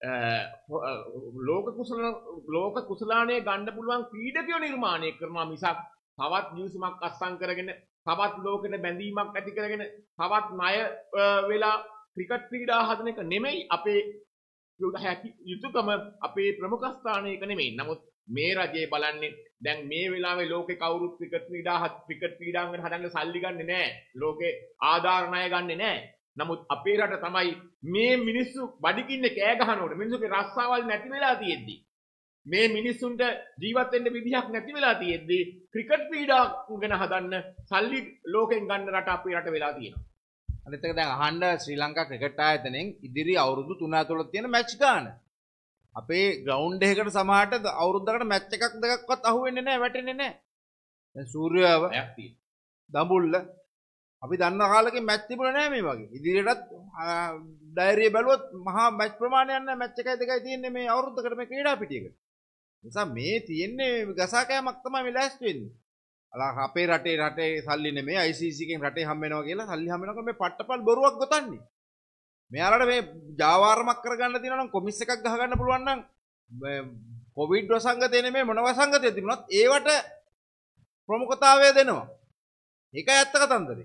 ලෝක කුසල ලෝක කුසලානේ ගන්න පුළුවන් ක්‍රීඩකයෝ නිර්මාණය කරනවා මිසක් තවත් නිවසමක් අස්සම් කරගෙන තවත් ලෝකෙට බැඳීමක් ඇති කරගෙන තවත් ණය වෙලා ක්‍රිකට් ක්‍රීඩා හදන එක නෙමෙයි අපේ යුතුයකම. අපේ ප්‍රමුඛ ස්ථානය එක නෙමෙයි. නමුත් මේ රජයේ බලන්නේ දැන් මේ වෙලාවේ ලෝකේ කවුරුත් ක්‍රිකට් ක්‍රීඩා ක්‍රිකට් ක්‍රීඩාංගන හදන්න සල්ලි ගන්නෙ නැහැ. ලෝකේ ආධාර ණය ගන්නෙ නැහැ. නමුත් අපේ රට තමයි මේ මිනිස්සු බඩගින්නේ කෑ ගහනකොට මිනිස්සුගේ රස්සාවල් නැති වෙලා තියෙද්දි මේ මිනිස්සුන්ට ජීවත් වෙන්න විදිහක් නැති වෙලා තියෙද්දි ක්‍රිකට් ක්‍රීඩා ගැන හදන්න සල්ලි ලෝකෙන් ගන්න රට අපේ රට වෙලා තියෙනවා. අනිත් එක දැන් අහන්න ශ්‍රී ලංකා ක්‍රිකට් ආයතනයෙන් ඉදිරි අවුරුදු තුන ඇතුළත තියෙන මැච් ගන්න. අපේ ග්‍රවුන්ඩ් එකකට සමහරට අවුරුද්දකට මැච් එකක් දෙකක්වත් අහුවෙන්නේ නැහැ, වැටෙන්නේ නැහැ. දැන් සූර්යව දඹුල්ල අපි දන්න කාලෙකින් මැච් තිබුණේ නැහැ මේ වගේ. ඉදිරියටත් ඩයරිය බැලුවොත් මහා මැච් ප්‍රමාණයක් නැහැ. මැච් එකයි දෙකයි තියෙන්නේ මේ අවුරුද්දකට මේ ක්‍රීඩා පිටියකට. නිසා මේ තියෙන්නේ ගසා කෑමක් තමයි මේ ලෑස්ති වෙන්නේ. අලා අපේ රටේ රටේ සල්ලි නෙමෙයි I C C එකෙන් රටේ හම්බ වෙනවා කියලා සල්ලි හම්බ වෙනකොට මේ පට්ටපල් බොරුවක් ගොතන්නේ. මෙයාලට මේ ජාවාරමක් කරගන්න තියෙනවා නම් කොමිස් එකක් ගහ ගන්න පුළුවන් නම් කොවිඩ් වසංගතේ නෙමෙයි මොන වසංගතේ තිබුණත් ඒවට ප්‍රමුඛතාවය දෙනවා. ඒකයි ඇත්ත කතන්දරේ.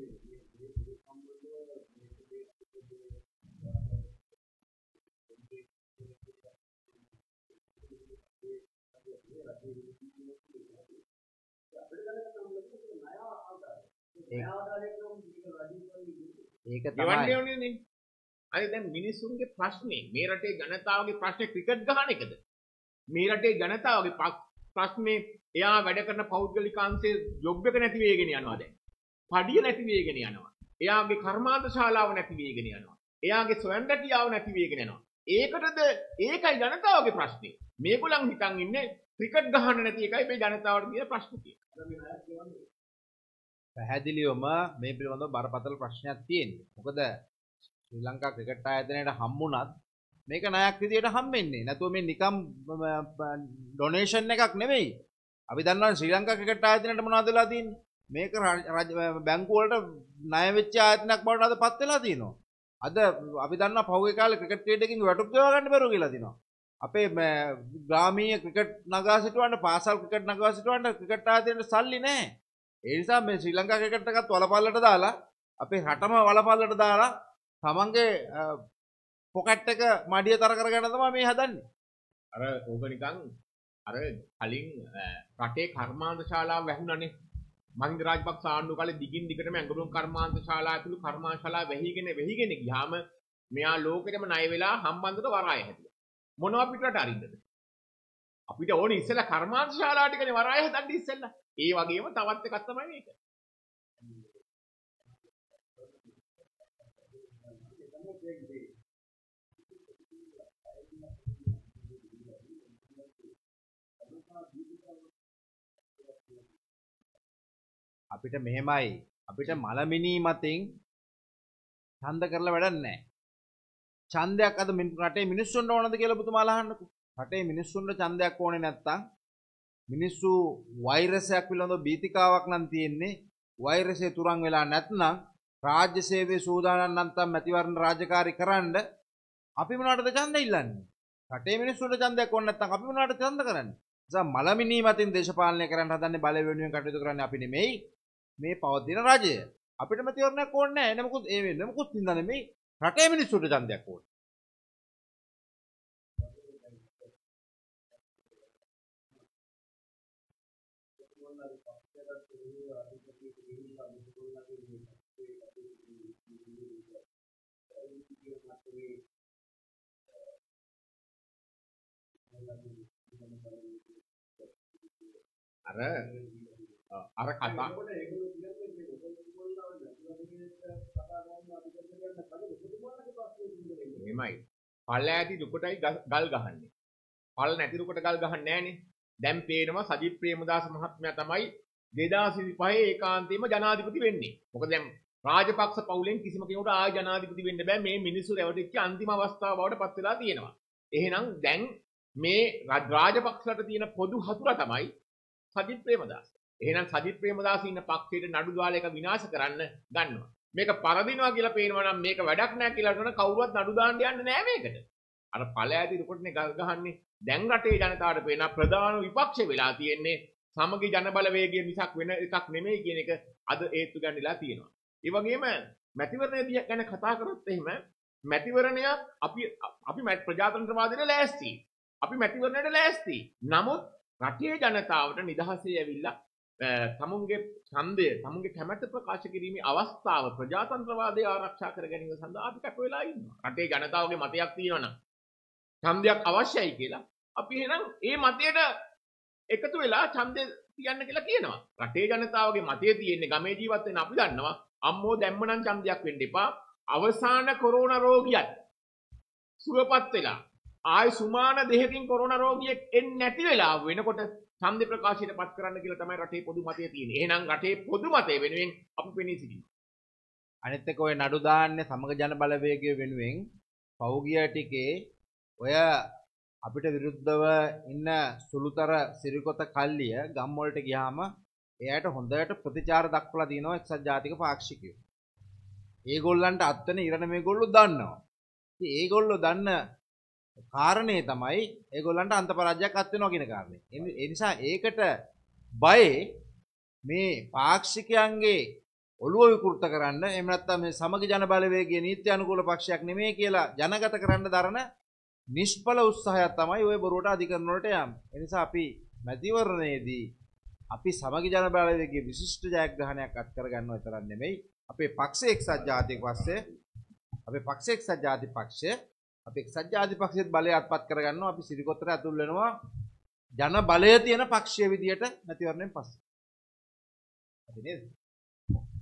ඒක තමයි. අනිත් දැන් මිනිස්සුන්ගේ ප්‍රශ්නේ මේ රටේ ජනතාවගේ ප්‍රශ්නේ ක්‍රිකට් ගහන එකද? මේ රටේ ජනතාවගේ ප්‍රශ්නේ එයා වැඩ කරන පෞද්ගලික අංශයේ ජොබ් එක නැති වෙගෙන යනවා දැන්. පඩිය නැති වෙගෙන යනවා. එයාගේ කර්මාන්ත ශාලාව නැති වෙගෙන යනවා. එයාගේ ස්වයං රැකියාව නැති වෙගෙන යනවා. ඒකටද ඒකයි ජනතාවගේ ප්‍රශ්නේ. මේගොල්ලන් හිතන් ඉන්නේ ක්‍රිකට් ගහන්න නැති එකයි මේ ජනතාවට තියෙන ප්‍රශ්න කියලා. පැහැදිලිවම මේ පිළිබඳව බරපතල ප්‍රශ්නයක් තියෙනවා. මොකද ශ්‍රී ලංකා ක්‍රිකට් ආයතනයට හම්බුණත් මේක ණයක් විදියට හම්බෙන්නේ. නැතුව මේ නිකම් ඩොනේෂන් එකක් නෙමෙයි. අපි දන්නවා ශ්‍රී ලංකා ක්‍රිකට් ආයතනයට මොනවද වෙලා තියෙන්නේ? මේක බැංකු වලට ණය වෙච්ච ආයතනයක් බවට අද පත් වෙලා තියෙනවා. අද අපි දන්නවා පහුගිය කාලේ ක්‍රිකට් ක්‍රීඩ එකකින් වැටුප් ගෙවා ගන්න බැරුව කියලා තියෙනවා. අපේ ග්‍රාමීය ක්‍රිකට් නගා සිටවන්න පාසල් ක්‍රිකට් නගා සිටවන්න ක්‍රිකට් ආයතනයට සල්ලි නැහැ. ඒ නිසා මේ ශ්‍රී ලංකා ක්‍රිකට් එකත් වලපල්ලට දාලා අපේ රටම වලපල්ලට දාලා තමන්ගේ පොකට් එක මඩිය තර කරගන්න තමයි මේ හදන්නේ. අර ඕක නිකන් අර කලින් රටේ කර්මාන්ත ශාලාව වැහුණානේ. මහින්ද රාජපක්ෂ ආණ්ඩුව කාලේ දිගින් දිගටම ඇඟලුම් කර්මාන්ත ශාලා ඇතුළු කර්මාන්ත ශාලා වැහිගෙන වැහිගෙන ගියාම මෙයා ලෝකෙටම ණය වෙලා හම්බන්තොට වරාය හැදුවා. මොනවා පිටරට අරින්නද? අපිට ඕනේ ඉස්සෙල්ලා කර්මාන්ත ශාලා ටිකනේ වරාය හදන්න ඉස්සෙල්ලා. ඒ වගේම තවත් එකක් තමයි මේක. අපිට මෙහෙමයි අපිට මලමිනී මතින් ඡන්ද කරලා වැඩක් නැහැ. ඡන්දයක් අද රටේ මිනිස්සුන්ට ඕනද කියලා පුතුමාලා අහන්නකෝ. රටේ මිනිස්සුන්ට ඡන්දයක් ඕනේ නැත්තම් මිනිස්සු වෛරසයක් පිළිබඳව බීතිකාවක් නම් තියෙන්නේ. වෛරසය තුරන් වෙලා නැත්නම් රාජ්‍ය සේවයේ සූදානම් නැත්නම් මැතිවරණ රාජකාරී කරන්න අපි මොනවටද ඡන්ද ඉල්ලන්නේ? රටේ මිනිස්සුන්ට ඡන්දයක් ඕනේ නැත්නම් අපි මොනවටද ඡන්ද කරන්නේ? නිසා මලමිනී මතින් දේශපාලනය කරන්න හදන්නේ බලය වෙනුවෙන් කටයුතු කරන්නේ අපි නෙමෙයි. මේ පවතින රජය. අපිට මැතිවරණයක් ඕනේ නැහැ. එන මොකද ඒ වෙන්නේ මොකද හින්දා නෙමෙයි රටේ මිනිස්සුන්ට ඡන්දයක් ඕනේ. අර අර කතා මෙහෙමයි. පල්ල ඇති දුකටයි ගල් ගහන්නේ. පල්ල නැති දුකට ගල් ගහන්නේ නැහනේ. දැන් පේනවා සජිත් ප්‍රේමදාස මහත්මයා තමයි දෙදාස් විසිපහේ ඒකාන්තයෙන්ම ජනාධිපති වෙන්නේ. මොකද දැන් රාජපක්ෂ පවුලෙන් කිසිම කෙනෙකුට ආය ජනාධිපති වෙන්න බෑ. මේ මිනිස්සු රැවටිච්ච අන්තිම අවස්ථාව බවට පත් වෙලා තියෙනවා. එහෙනම් දැන් මේ රාජපක්ෂලට තියෙන පොදු හතුරා තමයි සජිත් ප්‍රේමදාස. එහෙනම් සජිත් ප්‍රේමදාස ඉන්න පක්ෂයට නඩු දාලා එක විනාශ කරන්න ගන්නවා. මේක පරදිනවා කියලා පේනවා නම් මේක වැඩක් නැහැ කියලා හිතන කවුරුවත් නඩු දාන්න යන්නේ නැහැ මේකට. අර ඵල ඇති රුකොටනේ ගල් ගහන්නේ. දැන් රටේ ජනතාවට පේන ප්‍රධාන විපක්ෂ වෙලා තියෙන්නේ සමගි ජනබලවේගය මිසක් වෙන එකක් නෙමෙයි කියන එක අද ඒත්තු ගන්නලා තියෙනවා. ඒ වගේම මැතිවරණය ගැන කතා කරොත් එහෙම මැතිවරණය අපි අපි ප්‍රජාතන්ත්‍රවාදයට ලෑස්ති. අපි මැතිවරණයට ලෑස්ති. නමුත් රටේ ජනතාවට නිදහසේ ඇවිල්ලා තමුන්ගේ ඡන්දය, තමුන්ගේ කැමැත්ත ප්‍රකාශ කිරීමේ අවස්ථාව ප්‍රජාතන්ත්‍රවාදය ආරක්ෂා කර ගැනීම සඳහා අපි කැප වෙලා ඉන්නවා. රටේ ජනතාවගේ මතයක් තියෙනවා ඡන්දයක් අවශ්‍යයි කියලා. අපි එහෙනම් ඒ මතයට එකතු වෙලා ඡන්දය තියන්න කියලා කියනවා. රටේ ජනතාවගේ මතය තියෙන්නේ ගමේ ජීවත් වෙන අපි දන්නවා. අම්මෝ දැම්ම නම් ඡන්දයක් වෙන්න එපා. අවසාන කොරෝනා රෝගියත් සුවපත් වෙලා ආය සුමාන දෙකකින් කොරෝනා රෝගියෙක් එන්නේ නැති වෙලා වෙනකොට ඡන්ද ප්‍රකාශයට පත් කරන්න කියලා තමයි රටේ පොදු මතය තියෙන්නේ. එහෙනම් රටේ පොදු මතය වෙනුවෙන් අපි පෙනී සිටිනවා. අනිත් එක ඔය නඩු දාන්නේ සමග ජන බලවේගය වෙනුවෙන් පෞගිය ටිකේ ඔය අපිට විරුද්ධව ඉන්න සුළුතර සිරිකොත කල්ලිය ගම් වලට ගියාම එයාට හොඳට ප්‍රතිචාර දක්වලා දිනවා එක්සත් ජාතික පාක්ෂිකයෝ. ඒගොල්ලන්ට අත්වෙන ඉරණ මේගොල්ලෝ දන්නවා. ඉතින් ඒගොල්ලෝ දන්න කාරණේ තමයි ඒගොල්ලන්ට අන්තපරාජයක් අත් වෙනවා කියන කාරණේ. ඒ නිසා ඒකට බයේ මේ පාක්ෂිකයන්ගේ ඔළුව විකෘත කරන්න එහෙම නැත්නම් මේ සමගි ජන බලවේගයේ නීති අනුකූල පක්ෂයක් නෙමෙයි කියලා ජනගත කරන්න දරන නිෂ්ඵල උත්සාහයක් තමයි ওই බොරුවට අධිකරණ වලට යන්නේ. ඒ නිසා අපි මැතිවරණයේදී අපි සමගි ජන බලවේගයේ විශිෂ්ට ජයග්‍රහණයක් අත් කරගන්නව විතරක් නෙමෙයි අපේ පක්ෂ එක්සත් ජාතික පක්ෂය අපේ පක්ෂ එක්සත් ජාති පක්ෂය අපි එක්සත් ජාති පක්ෂයේත් බලය අත්පත් කරගන්නවා. අපි සිරිකොත්තට ඇතුල් වෙනවා ජන බලය තියෙන පක්ෂය විදියට මැතිවරණයෙන් පස්සේ. හරි නේද?